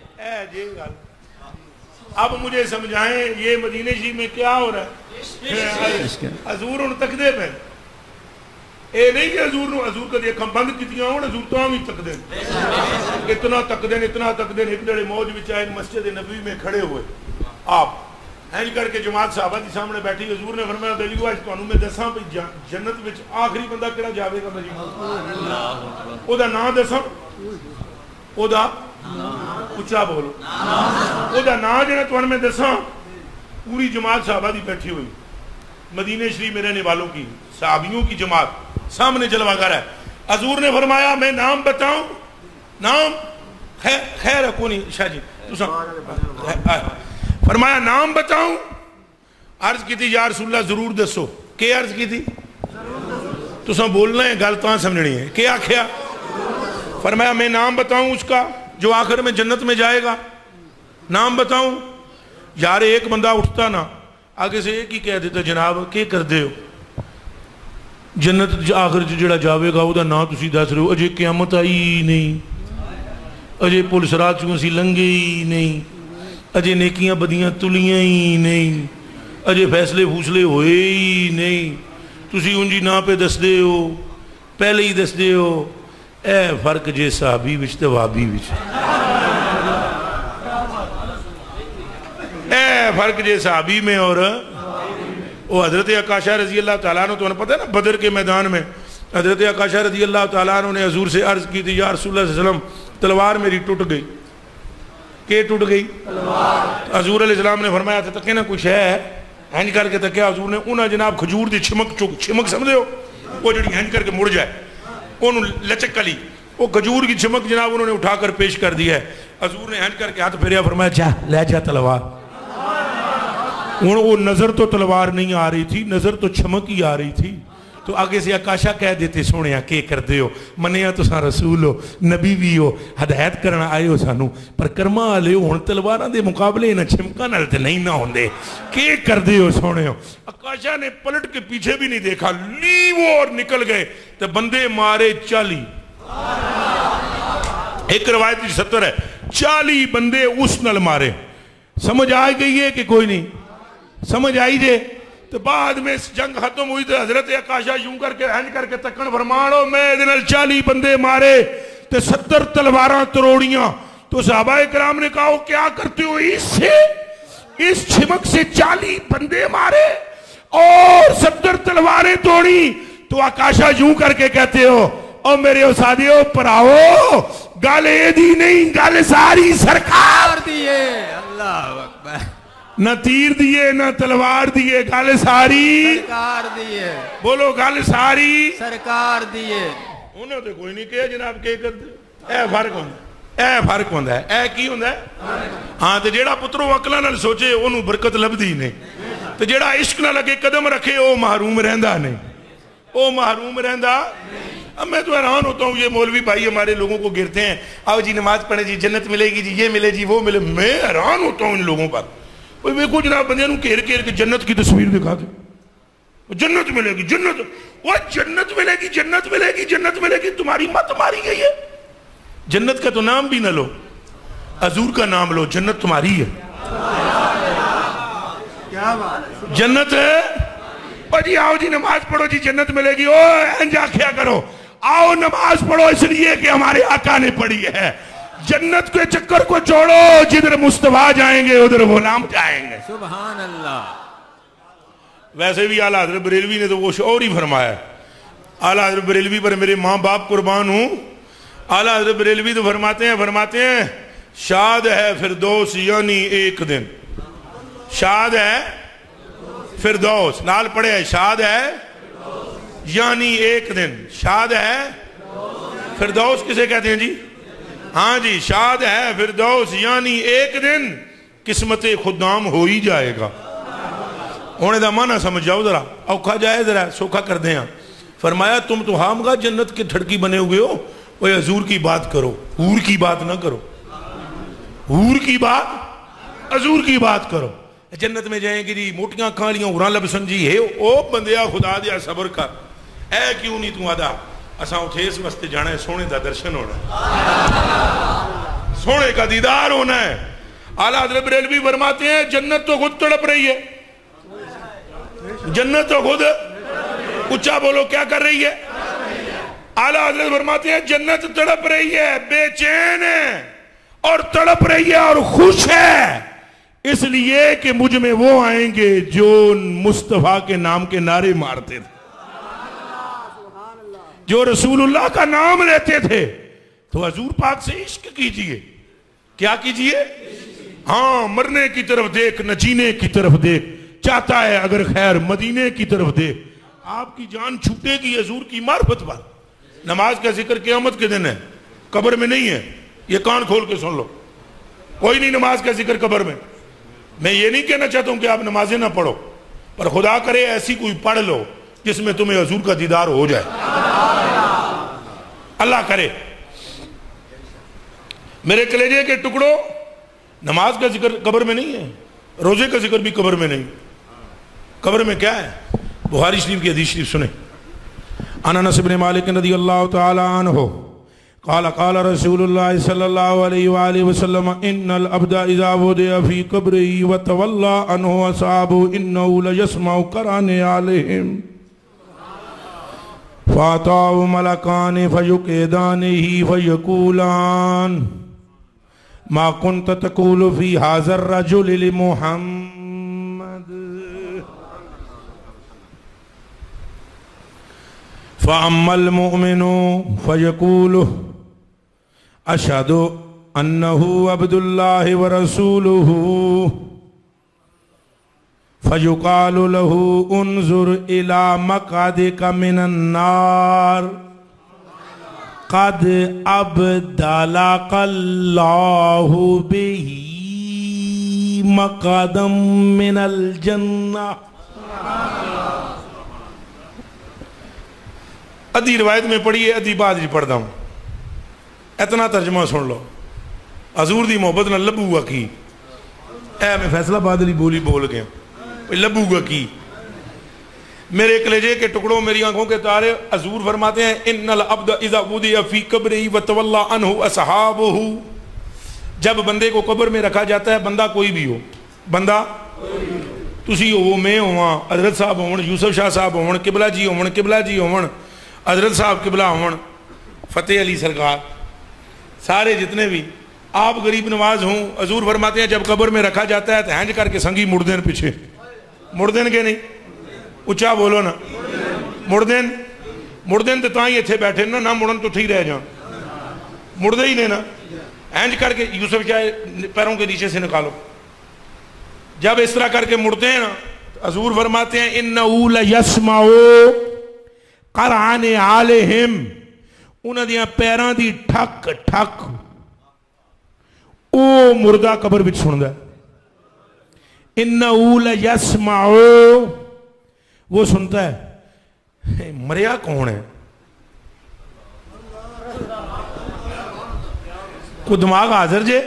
اب مجھے سمجھائیں یہ مدینہ شریف میں کیا ہو رہا ہے؟ حضور ان تک دے پہ اے نہیں کہ حضور نو حضور کا دیکھا بند کتیاں ہوں حضور تو ہم ہی تک دیں اتنا تک دیں اتنا تک دیں. ایک دڑے موج بھی چاہے مسجد نبوی میں کھڑے ہوئے آپ ہینج کر کے جماعت صحابہ دی سامنے بیٹھی. حضور نے فرمایا دلیو آج تو میں دساں پہ جنت وچ آخری بندہ کیڑا جاوے گا مجید او دا نام دساں او دا اچھا بولو او دا نام جنہ تو میں دساں. پوری جماعت صحابہ دی بیٹھی ہوئی مدینہ شریف میں رہنے والوں کی صحابیوں کی جماعت سامنے جلوہ گر ہے. حضور نے فرمایا میں نام بتاؤں نام خیر خیر کونی شاہ جی فرمایا نام بتاؤں. عرض کی تھی یا رسول اللہ ضرور دسو. کیا عرض کی تھی؟ تو سب بولنا ہے گل تو سمجھنی ہے. کیا کیا فرمایا میں نام بتاؤں اس کا جو آخر میں جنت میں جائے گا. نام بتاؤں. یار ایک بندہ اٹھتا نا آگے سے ایک ہی کہہ دیتا جناب کیا کر دے ہو جنت آخر جڑا جاوے گا وہ دا نا تسی دس رہے ہو. اجے قیامت آئی نہیں اجے پل سرات چوں سی لنگے ہی نہیں اجے نیکیاں بدیاں تلیاں ہی نہیں اجے فیصلے فوصلے ہوئے ہی نہیں. تسی انجی نا پہ دس دے ہو پہلے ہی دس دے ہو. اے فرق جے صحابی وچ تے وہابی وچ اے فرق جے صحابی میں اور وہ حضرت عکاشہ رضی اللہ تعالیٰ عنہ تو انہیں پتہ ہے نا بدر کے میدان میں حضرت عکاشہ رضی اللہ تعالیٰ عنہ نے حضور سے عرض کی تھی یا رسول اللہ صلی اللہ علیہ وسلم تلوار میری ٹوٹ گئی. کہ ٹوٹ گئی؟ حضور علیہ السلام نے فرمایا تھا تکے نا کچھ ہے ہینج کر کے تکیا حضور نے انہاں جناب کھجور دی چھمک چک چھمک سمجھے ہو وہ جڑی ہینج کر کے مڑ جائے انہوں لچک کلی وہ کھجور کی چھمک جناب انہوں نے اٹھا کر پیش کر دیا ہے. حضور نے ہینج کر کے ہاتھ پھیریا فرمایا جا لے جا تلوار. وہ نظر تو تلوار نہیں آ رہی تھی نظر تو چھمک ہی آ رہی تھی. تو آگے سے آکاشا کہہ دیتے سونے کے کر دے ہو منیا تو ساں رسول ہو نبی بھی ہو ہدایت کرنا آئے ہو سانو پر کرما آلے ہو ہن تلواراں دے مقابلے نہ چھمکا نال تے نہیں نہ ہوندے کے کر دے ہو سونے ہو. آکاشا نے پلٹ کے پیچھے بھی نہیں دیکھا لیو اور نکل گئے تے بندے مارے چالی. ایک روایت کی ستر ہے چالی بندے اس نل مارے. سمجھ آئی گئی ہے کہ کوئی نہیں سمجھ آئی جے. تو بعد میں اس جنگ ختم ہوئی تو حضرت آکاشا یوں کر کے ہینج کر کے تکن فرمانو میں دنال چالی بندے مارے تو ستر تلواراں تروڑیاں. تو صحابہ کرام نے کہا کیا کرتے ہو اس سے اس چھمک سے چالی بندے مارے اور ستر تلواریں توڑی. تو آکاشا یوں کر کے کہتے ہو او میرے اسادیو پراؤ گالے دی نہیں گالے ساری سرکار دیئے. اللہ اکبر. نہ تیر دیئے نہ تلوار دیئے گالے ساری سرکار دیئے. بولو گالے ساری سرکار دیئے. انہوں نے کوئی نہیں کہا جناب کہ کر دے. اے فرق ہوندہ ہے اے فرق ہوندہ ہے اے کی ہوندہ ہے. ہاں تو جیڑا پتروں اکلا نہ سوچے انہوں برکت لب دی نہیں. تو جیڑا عشق نہ لگے قدم رکھے او محروم رہندہ نہیں او محروم رہندہ. اب میں تو حیران ہوتا ہوں یہ مولوی بھائی ہمارے لوگوں کو گرتے ہیں آؤ جی نماز پڑھیں جی جنت ملے گی جی یہ ملے جی وہ ملے. میں حیران ہوتا ہوں ان لوگوں پر. میں کو جناب بندے نوں کھیر کھیر کے جنت کی تصویر دکھا دے جنت ملے گی جنت وہ جنت ملے گی جنت ملے گی جنت ملے گی. تمہاری مت ماری گئی ہے. جنت کا تو نام بھی نہ لو حضور کا نام لو جنت تمہاری ہے. جنت ہے اور جی آؤ جی نماز پڑھو جی جنت ملے گی. او انجا کیا کرو آؤ نماز پڑھو اس لیے کہ ہمارے آقا نے پڑھی ہے. جنت کے چکر کو چھوڑو جدھر مصطفیٰ جائیں گے ادھر غلام جائیں گے. سبحان اللہ. ویسے بھی اعلیٰ حضرت بریلوی نے تو وہ شعور ہی فرمایا ہے. اعلیٰ حضرت بریلوی پر میرے ماں باپ قربان ہوں. اعلیٰ حضرت بریلوی تو فرماتے ہیں فرماتے ہیں شاد ہے فردوس یعنی ایک دن. شاد ہے فردوس نال پڑھے ہے شاد ہے یعنی ایک دن. شاد ہے فردوس کسے کہتے ہیں جی؟ ہاں جی شاد ہے فردوس یعنی ایک دن قسمت خدام ہو ہی جائے گا. ہونے دا معنی سمجھ جاؤ ذرا اوکھا جائے ذرا سوکھا کر دیں. فرمایا تم تو ہامگا جنت کے ٹھڑکی بنے ہوئے ہو وہ حضور کی بات کرو حور کی بات نہ کرو. حور کی بات حضور کی بات کرو. جنت میں جائیں گی جی موٹیاں کھالیاں ہورا لبسن جی ہے او بندیا خدا دیا صبر کر. اے کیوں نہیں تو آدھا اساں اٹھے اس واسطے جانا ہے سونے دا درشن ہونا ہے سونے کا دیدار ہونا ہے. اعلیٰ حضرت بریلوی فرماتے ہیں جنت تو خود تڑپ رہی ہے. جنت تو خود اچھا بولو کیا کر رہی ہے. اعلیٰ حضرت فرماتے ہیں جنت تڑپ رہی ہے بے چین ہے اور تڑپ رہی ہے اور خوش ہے اس لیے کہ مجھ میں وہ آئیں گے جو مصطفیٰ کے نام کے نعرے مارتے تھے جو رسول اللہ کا نام لیتے تھے. تو حضور پاک سے عشق کیجئے. کیا کیجئے؟ ہاں مرنے کی طرف دیکھ نہ جینے کی طرف دیکھ. چاہتا ہے اگر خیر مدینے کی طرف دیکھ. آپ کی جان چھوٹے گی حضور کی معرفت پر. نماز کا ذکر قیامت کے دن ہے قبر میں نہیں ہے. یہ کان کھول کے سن لو کوئی نہیں نماز کا ذکر قبر میں. میں یہ نہیں کہنا چاہتا ہوں کہ آپ نمازیں نہ پڑھو پر خدا کرے ایسی کوئی پڑھ لو جس میں تمہیں حضور کا دیدار ہو جائے. اللہ کرے. میرے کلیجے کے ٹکڑوں نماز کا ذکر قبر میں نہیں ہے روزے کا ذکر بھی قبر میں نہیں. قبر میں کیا ہے؟ بخاری شریف کی حدیث شریف سنیں. عن انس بن مالک رضی اللہ تعالی عنہ قال قال رسول اللہ صلی اللہ علیہ وآلہ وسلم ان العبد اذا وضع في قبره وتولى عنه اصحابه انه ليسمع قران عليهم فاتاه ملكان فيقعدانه فيقولان ما كنت تقول في هذا الرجل لمحمد فأما المؤمن فيقول أشهد أنه عبد الله ورسوله فَيُقَالُ لَهُ انظُرْ إِلَى مَقْعَدِكَ مِنَ النَّارِ قَدْ أَبْدَلَكَ اللَّهُ بِهِ مَقْعَدًا مِنَ الْجَنَّةِ. ادھی روایت میں پڑھی ہے، ادھی بعد ہی پڑھتا ہوں. اتنا ترجمہ سن لو. حضور دی محبت نہ لبو گا کی، اے میں فیصلہ آباد علی بولی بول گیا، لبو گا کی میرے کلیجے کے ٹکڑوں میری آنکھوں کے تارے. حضور فرماتے ہیں ان العبد اذا وضع فی قبرہ وتولی عنہ اصحابہ، جب بندے کو قبر میں رکھا جاتا ہے، بندہ کوئی بھی ہو، بندہ تسی ہو، میں ہوا، حضرت صاحب ہون، یوسف شاہ صاحب ہون، قبلہ جی ہون، قبلہ جی ہون، حضرت صاحب قبلہ ہون، فتح علی سرکار، سارے جتنے بھی آپ غریب نواز ہوں. حضور فرماتے ہیں جب قبر میں رکھا جاتا ہے تو ہینج کر کے سنگی مڑ دین، پیچھے مڑ دین کے نہیں، اچھا بولو نا، مڑ دین مڑ دین تو تاں ہی اتھے بیٹھے نا، نہ مڑن تو ٹھیک رہ جاؤں، مڑ دے ہی نہیں نا، ہینج کر کے یوسف شاہ پیروں کے نیچے سے نکالو. جب اس طرح کر کے مڑتے ہیں نا، حضور فرماتے ہیں اِنَّهُ لَيَسْمَعُ قَرْعَنِ عَالِهِمْ، انہاں دیاں پیران دی ٹھک ٹھک او مردہ قبر بچ سندا ہے. اِنَّهُ لَيَسْمَعُ، وہ سنتا ہے. مریا کون ہے؟ کو دماغ حاضر جے.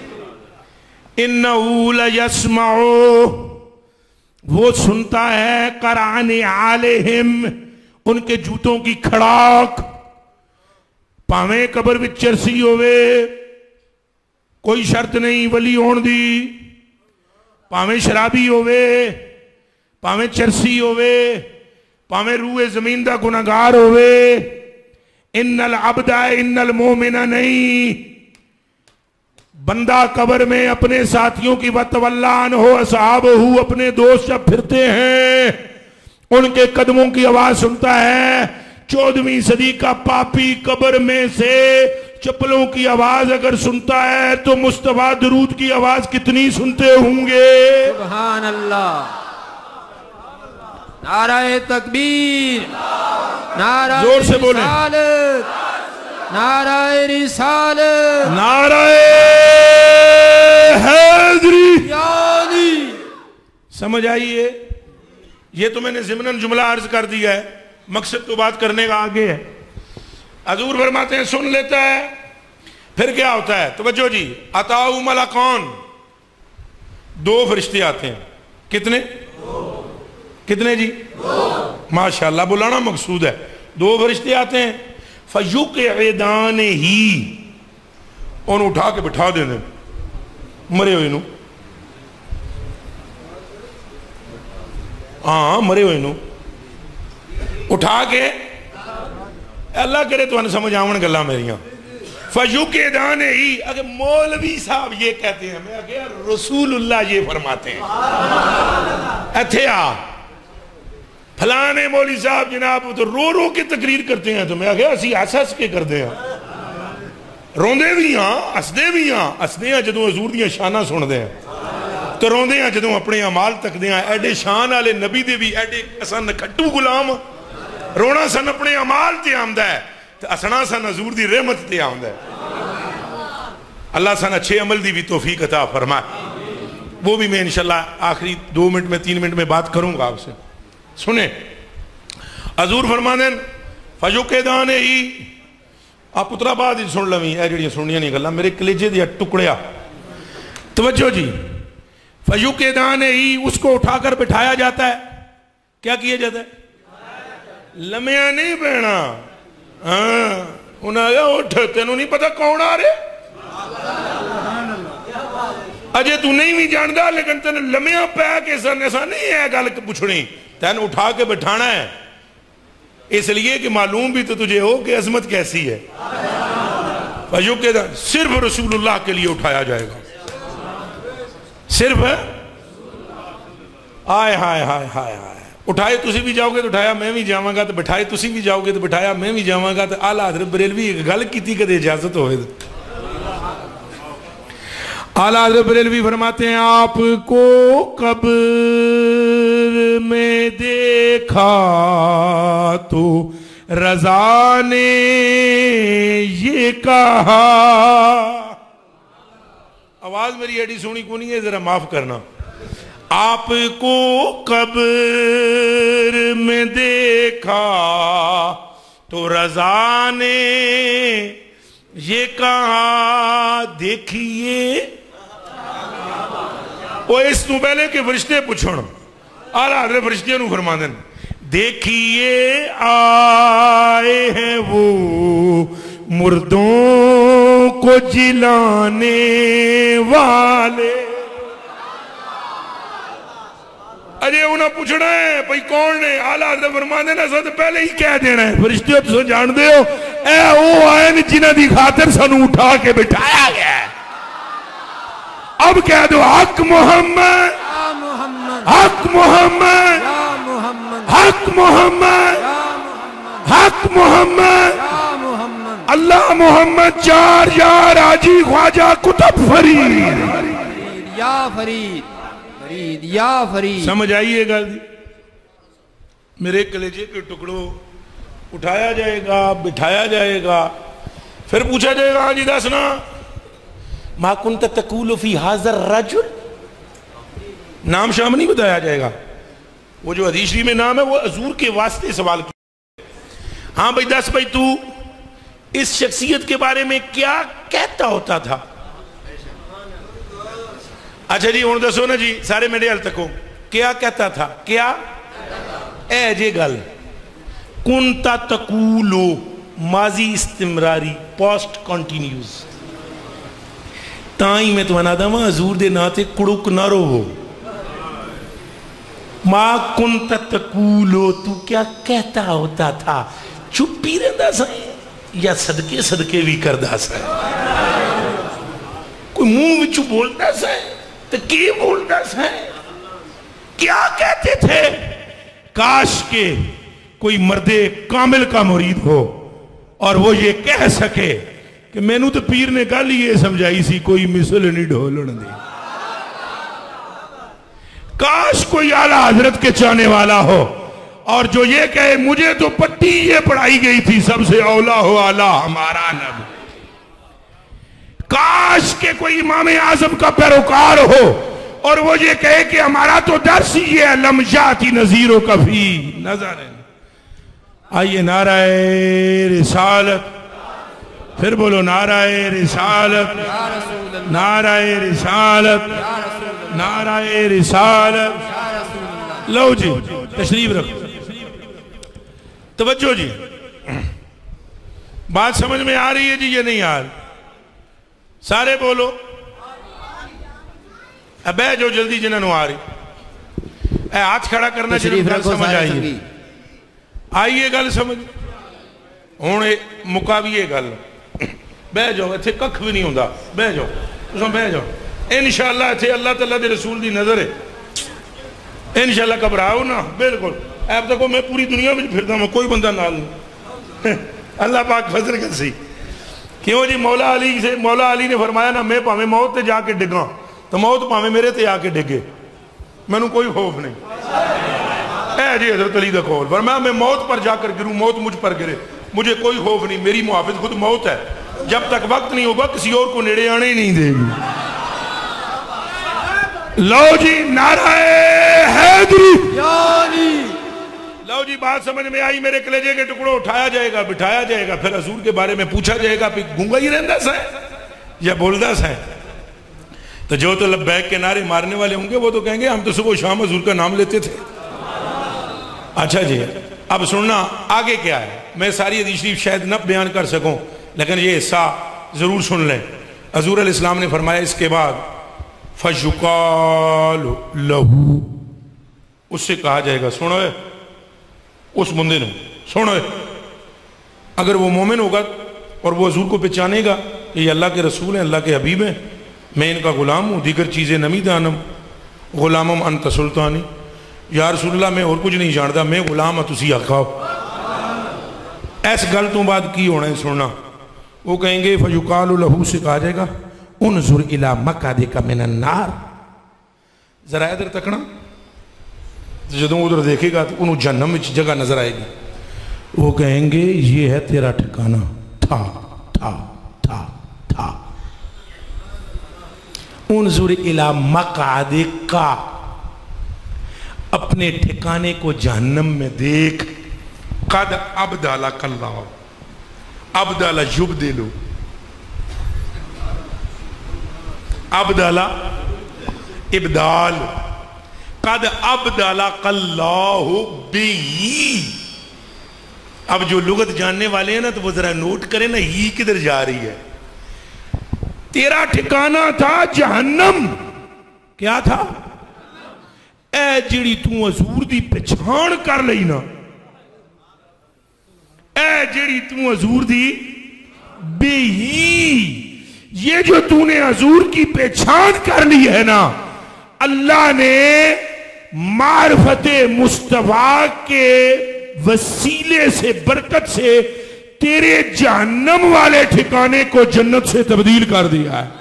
اِنَّهُ لَيَسْمَعُ، وہ سنتا ہے قرآن عالہم، ان کے جوتوں کی کھڑاک. پاویں قبر وچ چرسی ہوئے، کوئی شرط نہیں ولی ہون دی، پاویں شرابی ہوئے، پاویں چرسی ہوئے، پاویں روح زمین دا گناہگار ہوئے. ان العبد ان المومن نہیں، بندہ قبر میں اپنے ساتھیوں کی وَتَوَلَّا عَنْهُ أَصْحَابُهُ، اپنے دوست جب پھرتے ہیں ان کے قدموں کی آواز سنتا ہے. چودہویں صدی کا پاپی قبر میں سے چپلوں کی آواز اگر سنتا ہے تو مصطفیٰ درود کی آواز کتنی سنتے ہوں گے. سبحان اللہ. نعرہ تکبیر، نعرہ زور سے بولیں، رسالت، نعرہ رسالت، نعرہ حیدری. یعنی سمجھ آئیے، یہ تو میں نے ضمناً جملہ عرض کر دیا ہے، مقصد تو بات کرنے کا آگے ہے. حضور فرماتے ہیں سن لیتا ہے، پھر کیا ہوتا ہے؟ توجہ جی. اتاؤ ملکان، دو فرشتے آتے ہیں. کتنے؟ کتنے جی؟ ماشاءاللہ، بلانا مقصود ہے. دو فرشتے آتے ہیں. فَيُقْعِدَانِهِ، ان اٹھا کے بٹھا دیں دیں مرے ہوئے نو. ہاں مرے ہوئے نو اٹھا کے، اللہ کرے تو انہیں سمجھ آون گلہ میریاں. فَيُقْعِدَانِهِ، اگر مولوی صاحب یہ کہتے ہیں، میں اگر رسول اللہ یہ فرماتے ہیں، اتھے آ پھلانے مولوی صاحب جناب تو رو رو کے تقریر کرتے ہیں، تو میں کہا اسی ہس ہس کے کر دے ہیں، روندے بھی ہاں ہسدے بھی ہاں. ہسدے ہیں جدوں حضور دیاں شانہ سن دے ہیں، تو روندے ہیں جدوں اپنے اعمال تک دے ہیں. ایڈے شان والے نبی دے بھی ایڈے اسن کھٹو غلام، رونا سن اپنے اعمال تے آمدہ ہے، تو اسنا سن حضور دی رحمت تے آمدہ ہے. اللہ سن اچھے عمل دی بھی توفیق عطا فرمائے. وہ بھی میں انشاءاللہ آخری دو منٹ میں تین منٹ میں بات کروں گا آپ سے. سنیں، حضور فرماتے ہیں فَيُقْعِدَانِهِ، آپ اترا بعد ہی سن لویں، اے جڑیاں سننیاں نہیں گلاں میرے کلیجے دیا ٹکڑیا. توجہ جی. فَيُقْعِدَانِهِ، اس کو اٹھا کر بٹھایا جاتا ہے. کیا کیا جاتا ہے؟ لمحہ نہیں بہنا. ہاں انہاں کہا اٹھ، تینوں نہیں پتا کون آ رہے، اجے تو نہیں بھی جاندہ، لیکن تینوں لمحہ پہ کے سن ایسا نہیں ہے گل پوچھنی، تینوں اٹھا کے بٹھانا ہے، اس لیے کہ معلوم بھی تو تجھے ہو کہ عظمت کیسی ہے. فَيُقْعِدَانِهِ، صرف رسول اللہ کے لیے اٹھایا جائے گا، صرف ہے. آئے ہائے ہائے ہائے ہائے، اٹھائے تسی بھی جاؤ گے تو اٹھایا میں بھی جاواں گا، تو بٹھائے تسی بھی جاؤ گے تو بٹھایا میں بھی جاواں گا. تو اعلیٰ حضرت بریلوی ایک گل کیتی کدے اجازت ہوئے. اعلیٰ حضرت بریلوی فرماتے ہیں آپ کو قبر میں دیکھا تو رضا نے یہ کہا. آواز میری ایڈی سونی کو نہیں ہے، ذرا معاف کرنا. آپ کو قبر میں دیکھا تو رضا نے یہ کہا دیکھیے. وہ اس تو پہلے کہ فرشتے پوچھن آلہ حضرت فرشتے نو فرما دیں دیکھیے آئے ہیں وہ مردوں کو جلانے والے. اجے انہاں پوچھنا ہے بھئی کون نے؟ آلہ حضرت فرما دینا ساتھ پہلے ہی کہہ دینا ہے فرشتے تو جان دے ہو اے او آئین جنہ دی خاطر سنو اٹھا کے بٹھایا گیا ہے. اب کہہ دو حق محمد حق محمد حق محمد حق محمد اللہ محمد چار یار آجی خواجہ کتب فرید یا فرید فرید یا فرید. سمجھ آئیے گا میرے کلیجے کے ٹکڑوں اٹھایا جائے گا بٹھایا جائے گا پھر پوچھا جائے گا ہاں جی دسنا ما کنت تقول فی حاضر رجل. نام شام نہیں بتایا جائے گا. وہ جو حدیث شریف میں نام ہے وہ حضور کے واسطے سوال کیا. ہاں بھائی دس بھائی تو اس شخصیت کے بارے میں کیا کہتا ہوتا تھا؟ اچھا جی ہوں دسو نا جی سارے میرے حل تکو کیا کہتا تھا؟ کیا اے جے گل کنتا تقولو ماضی استمراری پاسٹ کنٹینیوز تائیں میں تو انادا ماں حضور دے ناتے کڑک نہ رہو. ما کنت تقولو تو کیا کہتا ہوتا تھا؟ چپی رہندا سائیں یا صدقے صدقے بھی کردہ سائیں؟ کوئی منہ وچو بولتا سائیں تو کی بولتا سائیں؟ کیا کہتے تھے؟ کاش کے کوئی مرد کامل کا مرید ہو اور وہ یہ کہہ سکے کہ میں نو تو پیر نے گل یہ سمجھائی سی کوئی مثل نہیں ڈھولن دے. کاش کوئی اعلیٰ حضرت کے چاہنے والا ہو اور جو یہ کہے مجھے تو پٹی یہ پڑھائی گئی تھی سب سے اولا ہو اعلیٰ ہمارا نبی. کاش کہ کوئی امام اعظم کا پیروکار ہو اور وہ یہ کہے کہ ہمارا تو درس یہ ہے لم یاتی نذیروں کا بھی نظر ہے. آئیے نعرہ رسالت پھر بولو نعرہ رسالت نعرہ رسالت نعرہ رسالت. لو جی تشریف رکھو توجہ جی بات سمجھ میں آ رہی ہے جی یہ نہیں آ رہی؟ سارے بولو ابے جو جلدی جنہوں نے آ رہی اے ہاتھ کھڑا کرنا جنہوں سمجھ آئیے آئیے گل سمجھ ہوں مقابیے گل بہ جاؤ اتنے ککھ بھی نہیں ہوتا بہ جاؤ تم بہ جاؤ انشاءاللہ اتنے اللہ تعالیٰ دے رسول دی نظر ہے انشاءاللہ گھبراؤ نا بالکل. اب تک میں پوری دنیا میں پھرتا ہوں کوئی بندہ نال نہیں اللہ پاک فضل کر سی. کیوں جی مولا علی سے مولا علی نے فرمایا نا میں پاویں موت تے جا کے ڈگاں تو موت پاویں میرے تے آ کے ڈگے میں نے کوئی خوف نہیں. اے جی حضرت علی دا قول فرمایا میں موت پر جا کر گروں موت مجھ پر گرے مجھے کوئی خوف نہیں میری محافظ خود موت ہے جب تک وقت نہیں ہوگا کسی اور کو نیڑے آنے ہی نہیں دے گی. لو جی نعرہ حیدری لو جی بات سمجھ میں آئی میرے کلیجے کے ٹکڑوں اٹھایا جائے گا بٹھایا جائے گا پھر حضور کے بارے میں پوچھا جائے گا پھر گونگا ہی رہندا سا ہے یا بولدا سا ہے؟ تو جو تو لبیک کے نعرے مارنے والے ہوں گے وہ تو کہیں گے ہم تو صبح و شام حضور کا نام لیتے تھے. اچھا جی اب سننا آگے کیا ہے. میں ساری حدیث شریف شاید نہ بیان کر سکوں لیکن یہ حصہ ضرور سن لیں. حضور علیہ السلام نے فرمایا اس کے بعد فَيُقَالُ لَهُ اس سے کہا جائے گا سنو ہے اس بندے نے سنو ہے اگر وہ مومن ہوگا اور وہ حضور کو پہچانے گا کہ یہ اللہ کے رسول ہیں اللہ کے حبیب ہیں میں ان کا غلام ہوں دیگر چیزیں نمی دانم غلامم انت سلطانی یا رسول اللہ میں اور کچھ نہیں جانتا میں غلام ہوں تسی آقا ایس گل تو بعد کی ہونا ہے سننا وہ کہیں گے فَيُقَالُ لَهُ سے کہا جائے گا انظر الی مقعدک من النار، ذرا ادھر تکنا، جدوں ادھر دیکھے گا تو انہوں جہنم میں جگہ نظر آئے گی، وہ کہیں گے یہ ہے تیرا ٹھکانہ، تھا تھا تھا تھا۔ انظر الی مقعدک، اپنے ٹھکانے کو جہنم میں دیکھ، قد ابدلک اللہ، ابدل یبدل، ابدل ابدال، قد ابدلک اللہ بی۔ اب جو لغت جاننے والے ہیں نا تو وہ ذرا نوٹ کریں نا ہی کدھر جا رہی ہے۔ تیرا ٹھکانہ تھا جہنم، کیا تھا؟ اے جڑی تو حضور دی پہچان کر لئی نا، اے جڑی تو حضور دی بے ہی، یہ جو تو نے حضور کی پہچان کر لی ہے نا، اللہ نے معرفت مصطفیٰ کے وسیلے سے، برکت سے تیرے جہنم والے ٹھکانے کو جنت سے تبدیل کر دیا ہے۔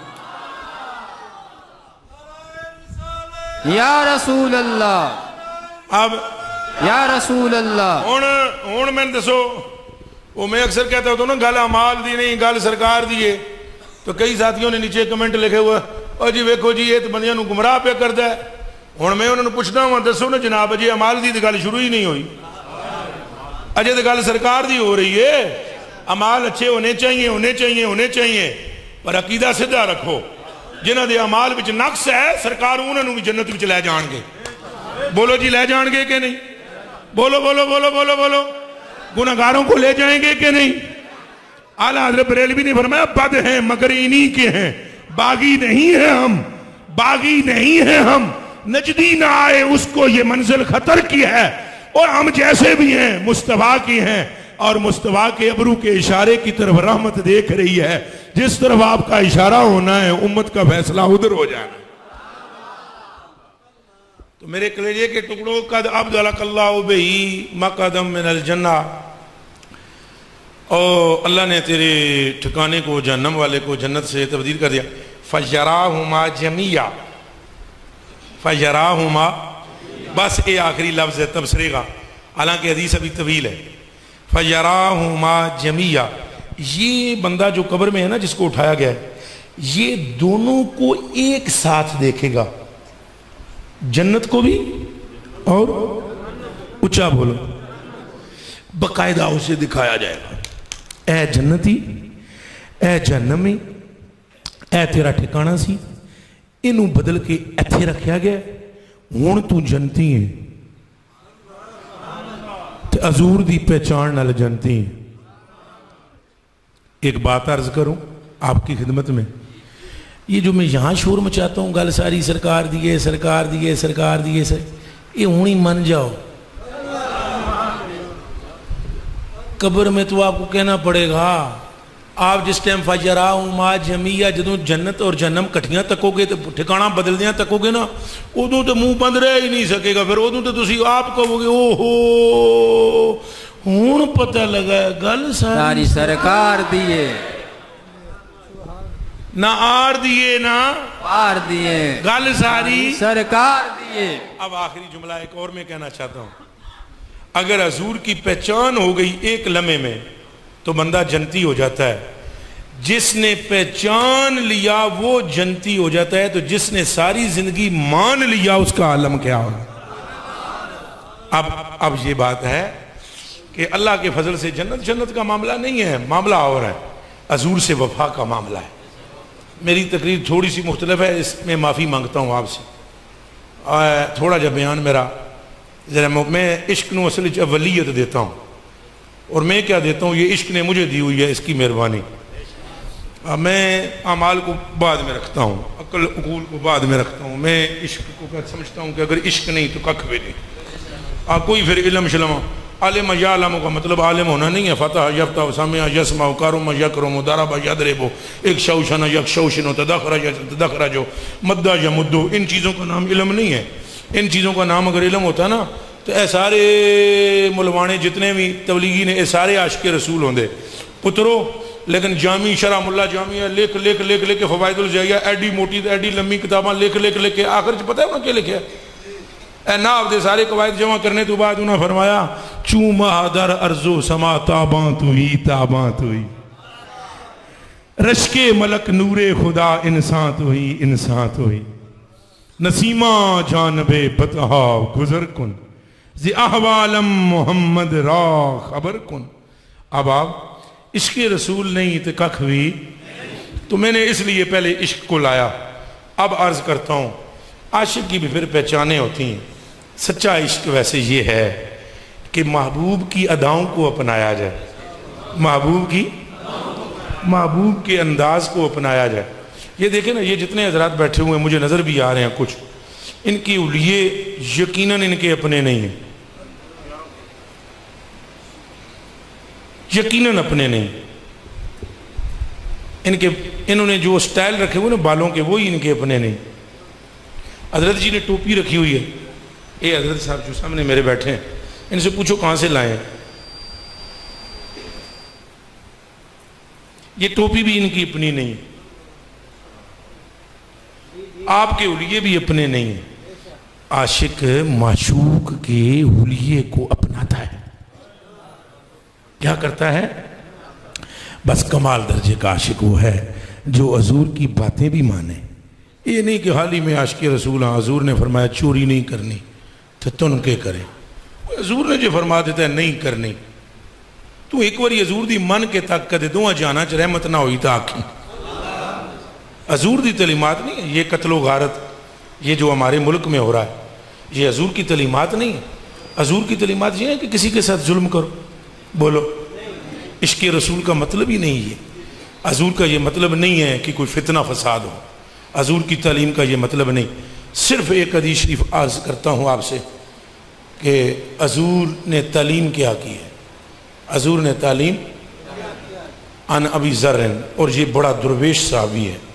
یا رسول اللہ، اب یا رسول اللہ، ہون ہون میں دسو، وہ میں اکثر کہتا ہوں تو نا گل عمال دی نہیں گل سرکار دیئے، تو کئی ساتھیوں نے نیچے کمنٹ لکھے ہوا اور جی ویکھو جی یہ تو بندیاں نو گمراہ پہ کرتا ہے۔ ہون میں انہوں نے پوچھنا ہوں دسو نا جناب جی عمال دی گل شروع ہی نہیں ہوئی، اجے تو گل سرکار دی ہو رہی ہے۔ عمال اچھے ہونے چاہیے ہونے چاہیے ہونے چاہیے پر عقیدہ سدھا رکھو، جنہ دے عمال وچ نقص ہے سرکار انہوں بھی جنت وچ لے جان گے۔ بولو جی لے جان گے کہ نہیں؟ بولو بولو بولو بولو بولو، گناہگاروں کو لے جائیں گے کہ نہیں؟ اعلیٰ حضرت بریلوی نے فرمایا بد ہیں مگر انہی کے ہیں، باغی نہیں ہیں ہم، باغی نہیں ہیں ہم، نجدی نہ آئے اس کو یہ منزل خطر کی ہے، اور ہم جیسے بھی ہیں مصطفیٰ کی ہیں، اور مصطفیٰ کے ابرو کے اشارے کی طرف رحمت دیکھ رہی ہے، جس طرف آپ کا اشارہ ہونا ہے امت کا فیصلہ ادھر ہو جانا۔ تو میرے کلیجے کے ٹکڑوں قد ابدلک اللہ بہی مقعدم من الجنہ، اور اللہ نے تیرے ٹھکانے کو جہنم والے کو جنت سے تبدیل کر دیا۔ فَجَرَاهُمَا جَمِيعًا، فَجَرَاهُمَا، بس اے آخری لفظ ہے تبصرے کا، حالانکہ حدیث ابھی طویل ہے۔ فَجَرَاهُمَا جَمِيعًا، یہ بندہ جو قبر میں ہے نا جس کو اٹھایا گیا ہے، یہ دونوں کو ایک ساتھ دیکھے گا، جنت کو بھی اور اچھا بولو، باقاعدہ اسے دکھایا جائے گا، اے جنتی، اے جہنمی، اے تیرا ٹھکانہ سی، انہوں بدل کے ایتھے رکھیا گیا، ہون تو جنتی ہیں، تے حضور دی پہچان نال جنتی ہیں۔ ایک بات عرض کروں آپ کی خدمت میں، یہ جو میں یہاں شور مچاتا ہوں گل ساری سرکار دیئے سرکار دیئے سرکار دیئے سر، یہ ہونی من جاؤ، قبر میں تو آپ کو کہنا پڑے گا۔ آپ جس ٹائم فَجَرَاهُمَا جَمِيعًا، جدوں جنت اور جہنم کٹھیاں تکو گے تو ٹھکانہ بدل دیاں تکو گے نا، ادوں تو منہ بند رہ ہی نہیں سکے گا، پھر ادوں تو تسی آپ کہو گے او ہو ہون پتہ لگا ہے گل ساری سرکار دیئے، نہ آر دیئے نہ پار دیئے، گل ساری سرکار دیئے۔ اب آخری جملہ ایک اور میں کہنا چاہتا ہوں، اگر حضور کی پہچان ہو گئی ایک لمحے میں تو بندہ جنتی ہو جاتا ہے، جس نے پہچان لیا وہ جنتی ہو جاتا ہے، تو جس نے ساری زندگی مان لیا اس کا عالم کیا ہوگا۔ اب اب یہ بات ہے کہ اللہ کے فضل سے جنت جنت کا معاملہ نہیں ہے، معاملہ اور ہے، حضور سے وفا کا معاملہ ہے۔ میری تقریر تھوڑی سی مختلف ہے، اس میں معافی مانگتا ہوں آپ سے، تھوڑا جا بیان میرا ذرا، میں عشق نو اصل ولیت دیتا ہوں، اور میں کیا دیتا ہوں، یہ عشق نے مجھے دی ہوئی ہے، اس کی مہربانی۔ میں اعمال کو بعد میں رکھتا ہوں، عقل عقول کو بعد میں رکھتا ہوں، میں عشق کو سمجھتا ہوں کہ اگر عشق نہیں تو ککھ بھی نہیں۔ کوئی پھر علم شلم عالم یعلم کا مطلب عالم ہونا نہیں ہے، فتح یفتح سامع یسمع کارم یکرم ضرب یضرب، ایک شوشن یک شوشن تدخرج تدخرج مدہ یمدو، ان چیزوں کا نام علم نہیں ہے۔ ان چیزوں کا نام اگر علم ہوتا نا تو اے سارے ملوانے جتنے بھی تبلیغین اے سارے عاشق رسول ہوں دے۔ پترو لیکن جامع شرح ملا جامعہ لکھ لکھ لکھ لکھ کے فوائد الجائیہ ایڈی موٹی ایڈی لمبی کتاباں لکھ لکھ لکھ کے آخر چ پتہ ہے انہوں نے کیا لکھا اے ناف دے سارے قواعد جمع کرنے تو بعد انہوں نے فرمایا چوں ماہ در ارض و سما تاباں تو ہی تاباں تو ہی رشک ملک نور خدا انسان تو ہی انسان تو ہی نسیمہ جانب بطہا گزر کن زی احوالم محمد را خبر کن. اب آپ عشق رسول نہیں تو ککھ بھی تو میں نے اس لیے پہلے عشق کو لایا. اب عرض کرتا ہوں عاشق کی بھی پھر پہچانیں ہوتی ہیں. سچا عشق ویسے یہ ہے کہ محبوب کی اداؤں کو اپنایا جائے, محبوب کی محبوب کے انداز کو اپنایا جائے. یہ دیکھیں نا یہ جتنے حضرات بیٹھے ہوئے ہیں مجھے نظر بھی آ رہے ہیں کچھ ان کی اولیے یقیناً ان کے اپنے نہیں ہیں, یقیناً اپنے نہیں. ان کے انہوں نے جو سٹائل رکھے ہوئے نا بالوں کے وہی ان کے اپنے نہیں. حضرت جی نے ٹوپی رکھی ہوئی ہے, اے حضرت صاحب جو سامنے میرے بیٹھے ہیں ان سے پوچھو کہاں سے لائے ہیں. یہ ٹوپی بھی ان کی اپنی نہیں, آپ کے حلیے بھی اپنے نہیں ہیں. عاشق معشوق کے حلیے کو اپناتا ہے. کیا کرتا ہے؟ بس کمال درجے کا عاشق وہ ہے جو حضور کی باتیں بھی مانے. یہ نہیں کہ حال ہی میں عاشق رسول ہاں حضور نے فرمایا چوری نہیں کرنی تو تن کے کرے. حضور نے جو فرما دیتا ہے نہیں کرنی تو ایک بار حضور دی من کے تک کدے دو جانا چ رحمت نہ ہوئی تا آکھیں. حضور دی تعلیمات نہیں ہے یہ قتل و غارت یہ جو ہمارے ملک میں ہو رہا ہے, یہ حضور کی تعلیمات نہیں ہے. حضور کی تعلیمات یہ ہے کہ کسی کے ساتھ ظلم کرو. بولو عشق رسول کا مطلب ہی نہیں ہے. حضور کا یہ مطلب نہیں ہے کہ کوئی فتنہ فساد ہو. حضور کی تعلیم کا یہ مطلب نہیں. صرف ایک حدیث شریف عرض کرتا ہوں آپ سے کہ حضور نے تعلیم کیا کی ہے. حضور نے تعلیم عن ابی ذر, اور یہ بڑا درویش صحابی ہے,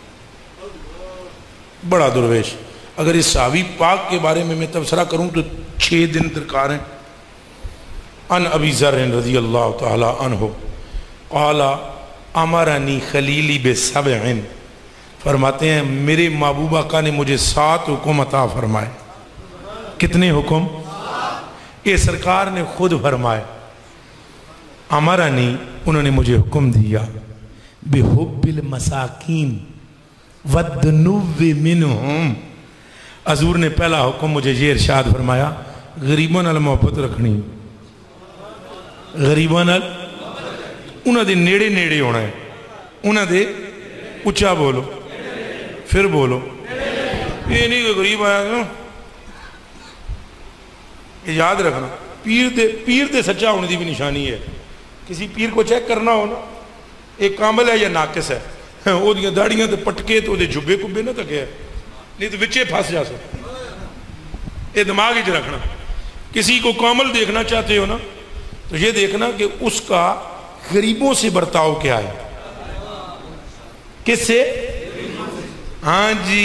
بڑا درویش. اگر اس صحابی پاک کے بارے میں میں تبصرہ کروں تو چھ دن درکار ہیں. عن ابی ذر رضی اللہ تعالی عنہ قال امرنی خلیلی بسبع, فرماتے ہیں میرے محبوب آقا نے مجھے سات حکم عطا فرمائے. کتنے حکم؟ یہ سرکار نے خود فرمائے. امرنی انہوں نے مجھے حکم دیا بحب المساکین والدنو منہم. حضور نے پہلا حکم مجھے یہ ارشاد فرمایا غریباں نال محبت رکھنی, غریباں نال انہاں دے نیڑے نیڑے ہونا ہے. انہاں دے اچھا بولو پھر بولو, یہ نہیں کہ غریب آیا نا. یہ یاد رکھنا پیر دے پیر دے سچا ہونے دی بھی نشانی ہے. کسی پیر کو چیک کرنا ہو نا ایک کامل ہے یا ناقص ہے, وہ دیاں داڑیاں تے پٹکے تو دے جبے کبے نہ تکے, نہیں تو وچے پھنس جا سکتے. یہ دماغ ہی رکھنا. کسی کو کامل دیکھنا چاہتے ہو نا تو یہ دیکھنا کہ اس کا غریبوں سے برتاؤ کیا ہے. کس سے؟ ہاں جی,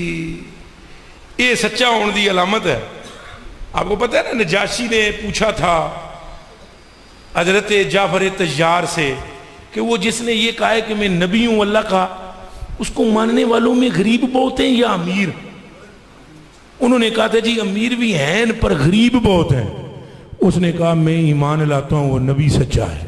یہ سچا ہونے دی علامت ہے. آپ کو پتہ ہے نا نجاشی نے پوچھا تھا حضرت جعفر تجار سے کہ وہ جس نے یہ کہا ہے کہ میں نبی ہوں اللہ کا, اس کو ماننے والوں میں غریب بہت ہیں یا امیر؟ انہوں نے کہا تھا جی امیر بھی ہیں پر غریب بہت ہیں. اس نے کہا میں ایمان لاتا ہوں وہ نبی سچا ہے.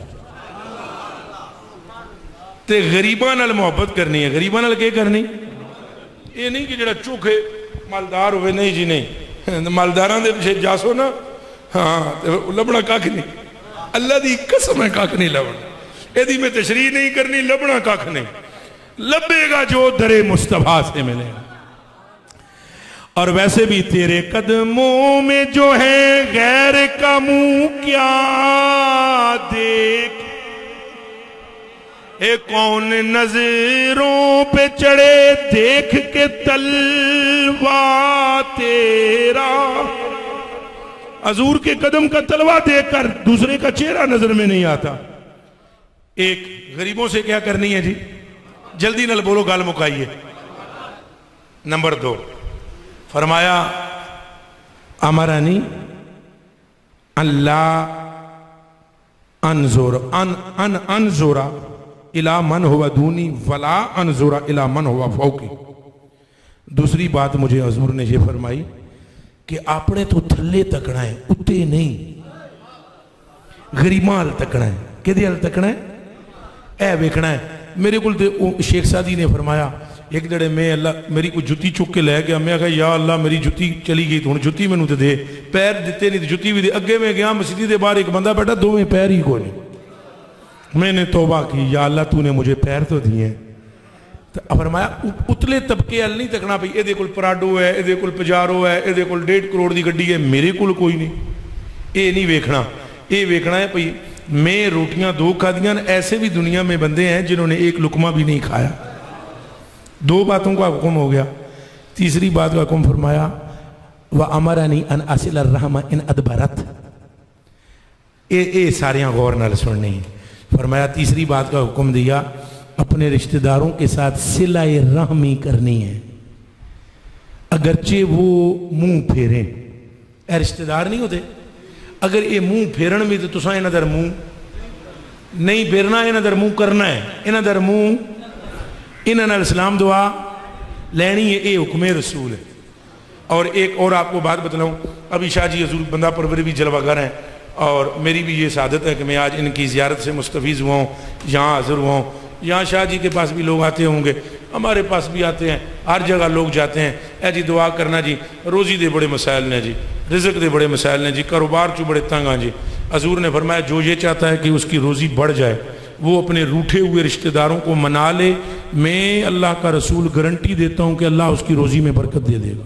تے غریباں نال محبت کرنی ہے. غریباں نال کیا کرنی؟ یہ نہیں کہ جڑا چوکھے مالدار ہوئے, نہیں جی نہیں, مالداران دے پیچھے جاسو نا ہاں لبنا کاک نہیں. اللہ دی قسم ہے کاک نہیں لبنا. یہ دی میں تشریح نہیں کرنی, لبنا کاک نہیں. لبے گا جو در مصطفیٰ سے ملے. اور ویسے بھی تیرے قدموں میں جو ہے غیر کا منہ کیا دیکھ, اے کون نظروں پہ چڑھے دیکھ کے تلوہ تیرا. حضور کے قدم کا تلوہ دیکھ کر دوسرے کا چہرہ نظر میں نہیں آتا. ایک غریبوں سے کیا کرنی ہے جی؟ جلدی نل بولو گال مکائیے. نمبر دو فرمایا امرانی اللہ انظر ان ان انظرا इला मन हुआ दूनी वला अनजुरा इला मन हुआ फौकी। दूसरी बात मुझे हजूर ने ये फरमाई कि आपने तो थल्ले तकना है, उत्ते नहीं। गरीबां हल तकना है, किहदे हल तकना है? ऐ वेखना है। मेरे को शेख सादी ने फरमाया एक जड़े मैं अल्लाह मेरी कोई जुत्ती चुक के लै गया, मैं आखा या अल्लाह मेरी जुत्ती चली गई, तो हुण जुत्ती मैनू तो दे। पैर दिते नहीं तो जुत्ती भी दे। अगे मैं गया मस्जिद के बाहर, एक बंदा बैठा, दोवें पैर ही कोई नहीं। मैंने तौबा की, या अल्लाह तूने मुझे पैर तो दिए। तो फरमाया उतले तबके अल नहीं तकना पई इहदे कोल पराडो है, इहदे कोल पजारो है, इहदे कोल डेढ़ करोड़ की गड्डी है, मेरे कोल कोई नहीं। ये नहीं वेखना, ये वेखना है भई मैं रोटियां दो खादियां। ऐसे भी दुनिया में बंदे हैं जिन्होंने एक लुकमा भी नहीं खाया। दो बातों का हुक्म हो गया। तीसरी बात का हुक्म फरमाया व अमरानी अन असिल रहमा इन अदबरत। ये ये सारियां गौर नाल सुननी। फरमाया तीसरी बात का हुक्म दिया अपने रिश्तेदारों के साथ सिलाए रहमी करनी है, अगरचे वो मुंह फेरें। ए रिश्तेदार नहीं होते, अगर ये मुंह फेरन भी तो तुसा इन्हां दर मुंह नहीं फेरना, इन्हां दर मुंह करना है, इन्हां दर मुंह इन्हां नाल सलाम दुआ लेनी है। ये हुक्म रसूल है। और एक और आपको बात बतलाऊं, अभी शाह जी हजूर बंदा परवर भी जलवागर हैं और मेरी भी ये सादत है कि मैं आज इनकी ज़ियारत से मुस्तफ़ीज़ हुआ हूँ, यहाँ हाज़िर हुआ हूँ। यहाँ शाह जी के पास भी लोग आते होंगे, हमारे पास भी आते हैं, हर जगह लोग जाते हैं। ए जी दुआ करना जी, रोज़ी दे बड़े मसाइल ने जी, रिज़्क़ दे बड़े मसाइल ने जी, कारोबार चो बड़े तंग हैं जी। हजूर ने फरमाया जो ये चाहता है कि उसकी रोज़ी बढ़ जाए वो अपने रूठे हुए रिश्तेदारों को मना ले। मैं अल्लाह का रसूल गारंटी देता हूँ कि अल्लाह उसकी रोज़ी में बरकत दे देगा।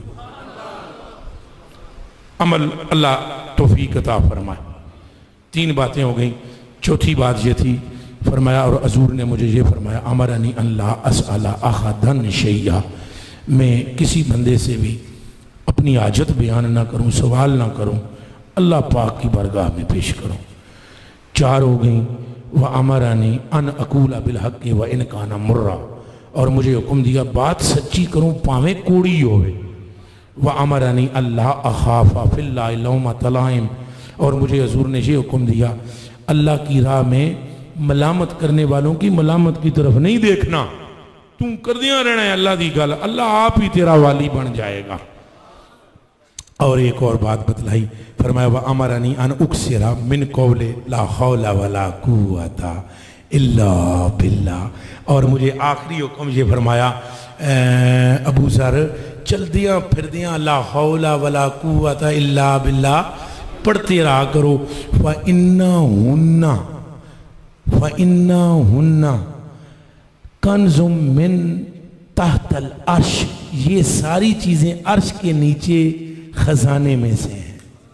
अमल अल्लाह तौफीक अता फरमाए। तीन बातें हो गई। चौथी बात ये थी, फरमाया और हजूर ने मुझे ये फरमाया अमरानी अल्लाह असअला अहदन शैया, मैं किसी बंदे से भी अपनी हाजत बयान ना करूं, सवाल ना करूं, अल्लाह पाक की बारगाह में पेश करूं। चार हो गई। व अमरानी अन अकूला बिल हक व इनकाना मुर्रा, और मुझे हुक्म दिया बात सच्ची करूं पावे कोड़ी होवे। व अमरानी अल्लाह अखाफा फिल्लाहि लौमा तलाइम, और मुझे हजूर ने ये हुक्म दिया अल्लाह की राह में मलामत करने वालों की मलामत की तरफ नहीं देखना। तू कर दिया रहना है अल्लाह की गल, अल्लाह आप ही तेरा वाली बन जाएगा। और एक और बात बतलाई, फरमाया व अमरानी अन उक्सिरा मिन कौले ला हौला वला कुव्वता इल्ला बिल्लाह, और मुझे आखिरी हुक्म ये फरमाया अबू ज़र चलदियाँ फिरदियाँ ला हौला वला कुव्वता इल्ला बिल्लाह पढ़ते रहा करो। व इन्ना हुन्ना व इन्ना हुन्ना कंजुम मिन तहतल अर्श, ये सारी चीज़ें अर्श के नीचे खजाने में से हैं।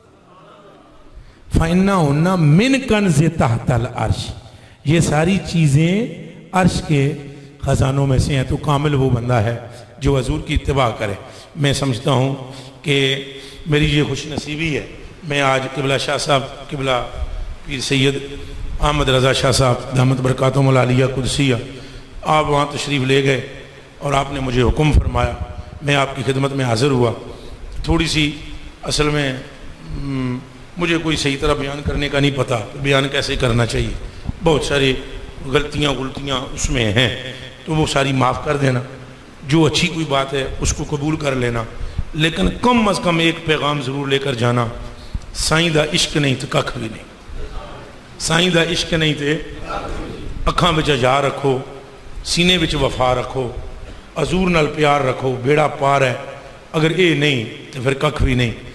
फ़इन्ना हुन्ना मिन कंज़ तहतल अर्श, ये सारी चीज़ें अर्श के ख़जानों में से हैं। तो कामिल वो बंदा है जो हजूर की इत्तिबा करे। मैं समझता हूँ कि मेरी ये खुश नसीबी है, मैं आज किबला शाह साहब किबला पीर सैयद अहमद रज़ा शाह साहब दामत बरकातुहुल आलिया कुदसिया, आप वहाँ तशरीफ़ ले गए और आपने मुझे हुक्म फरमाया, मैं आपकी खिदमत में हाज़िर हुआ। थोड़ी सी असल में मुझे कोई सही तरह बयान करने का नहीं पता, बयान कैसे करना चाहिए, बहुत सारी गलतियाँ गुलतियाँ उसमें हैं, तो वो सारी माफ़ कर देना। जो अच्छी कोई बात है उसको कबूल कर लेना, लेकिन कम अज़ कम एक पैगाम ज़रूर लेकर जाना, साईं दा इश्क नहीं तो कख भी नहीं, साईं दा इश्क नहीं तो अखां विच हज़ा रखो, सीने विच वफा रखो, हजूर नाल प्यार रखो, बेड़ा पार है। अगर ये नहीं तो फिर कख भी नहीं।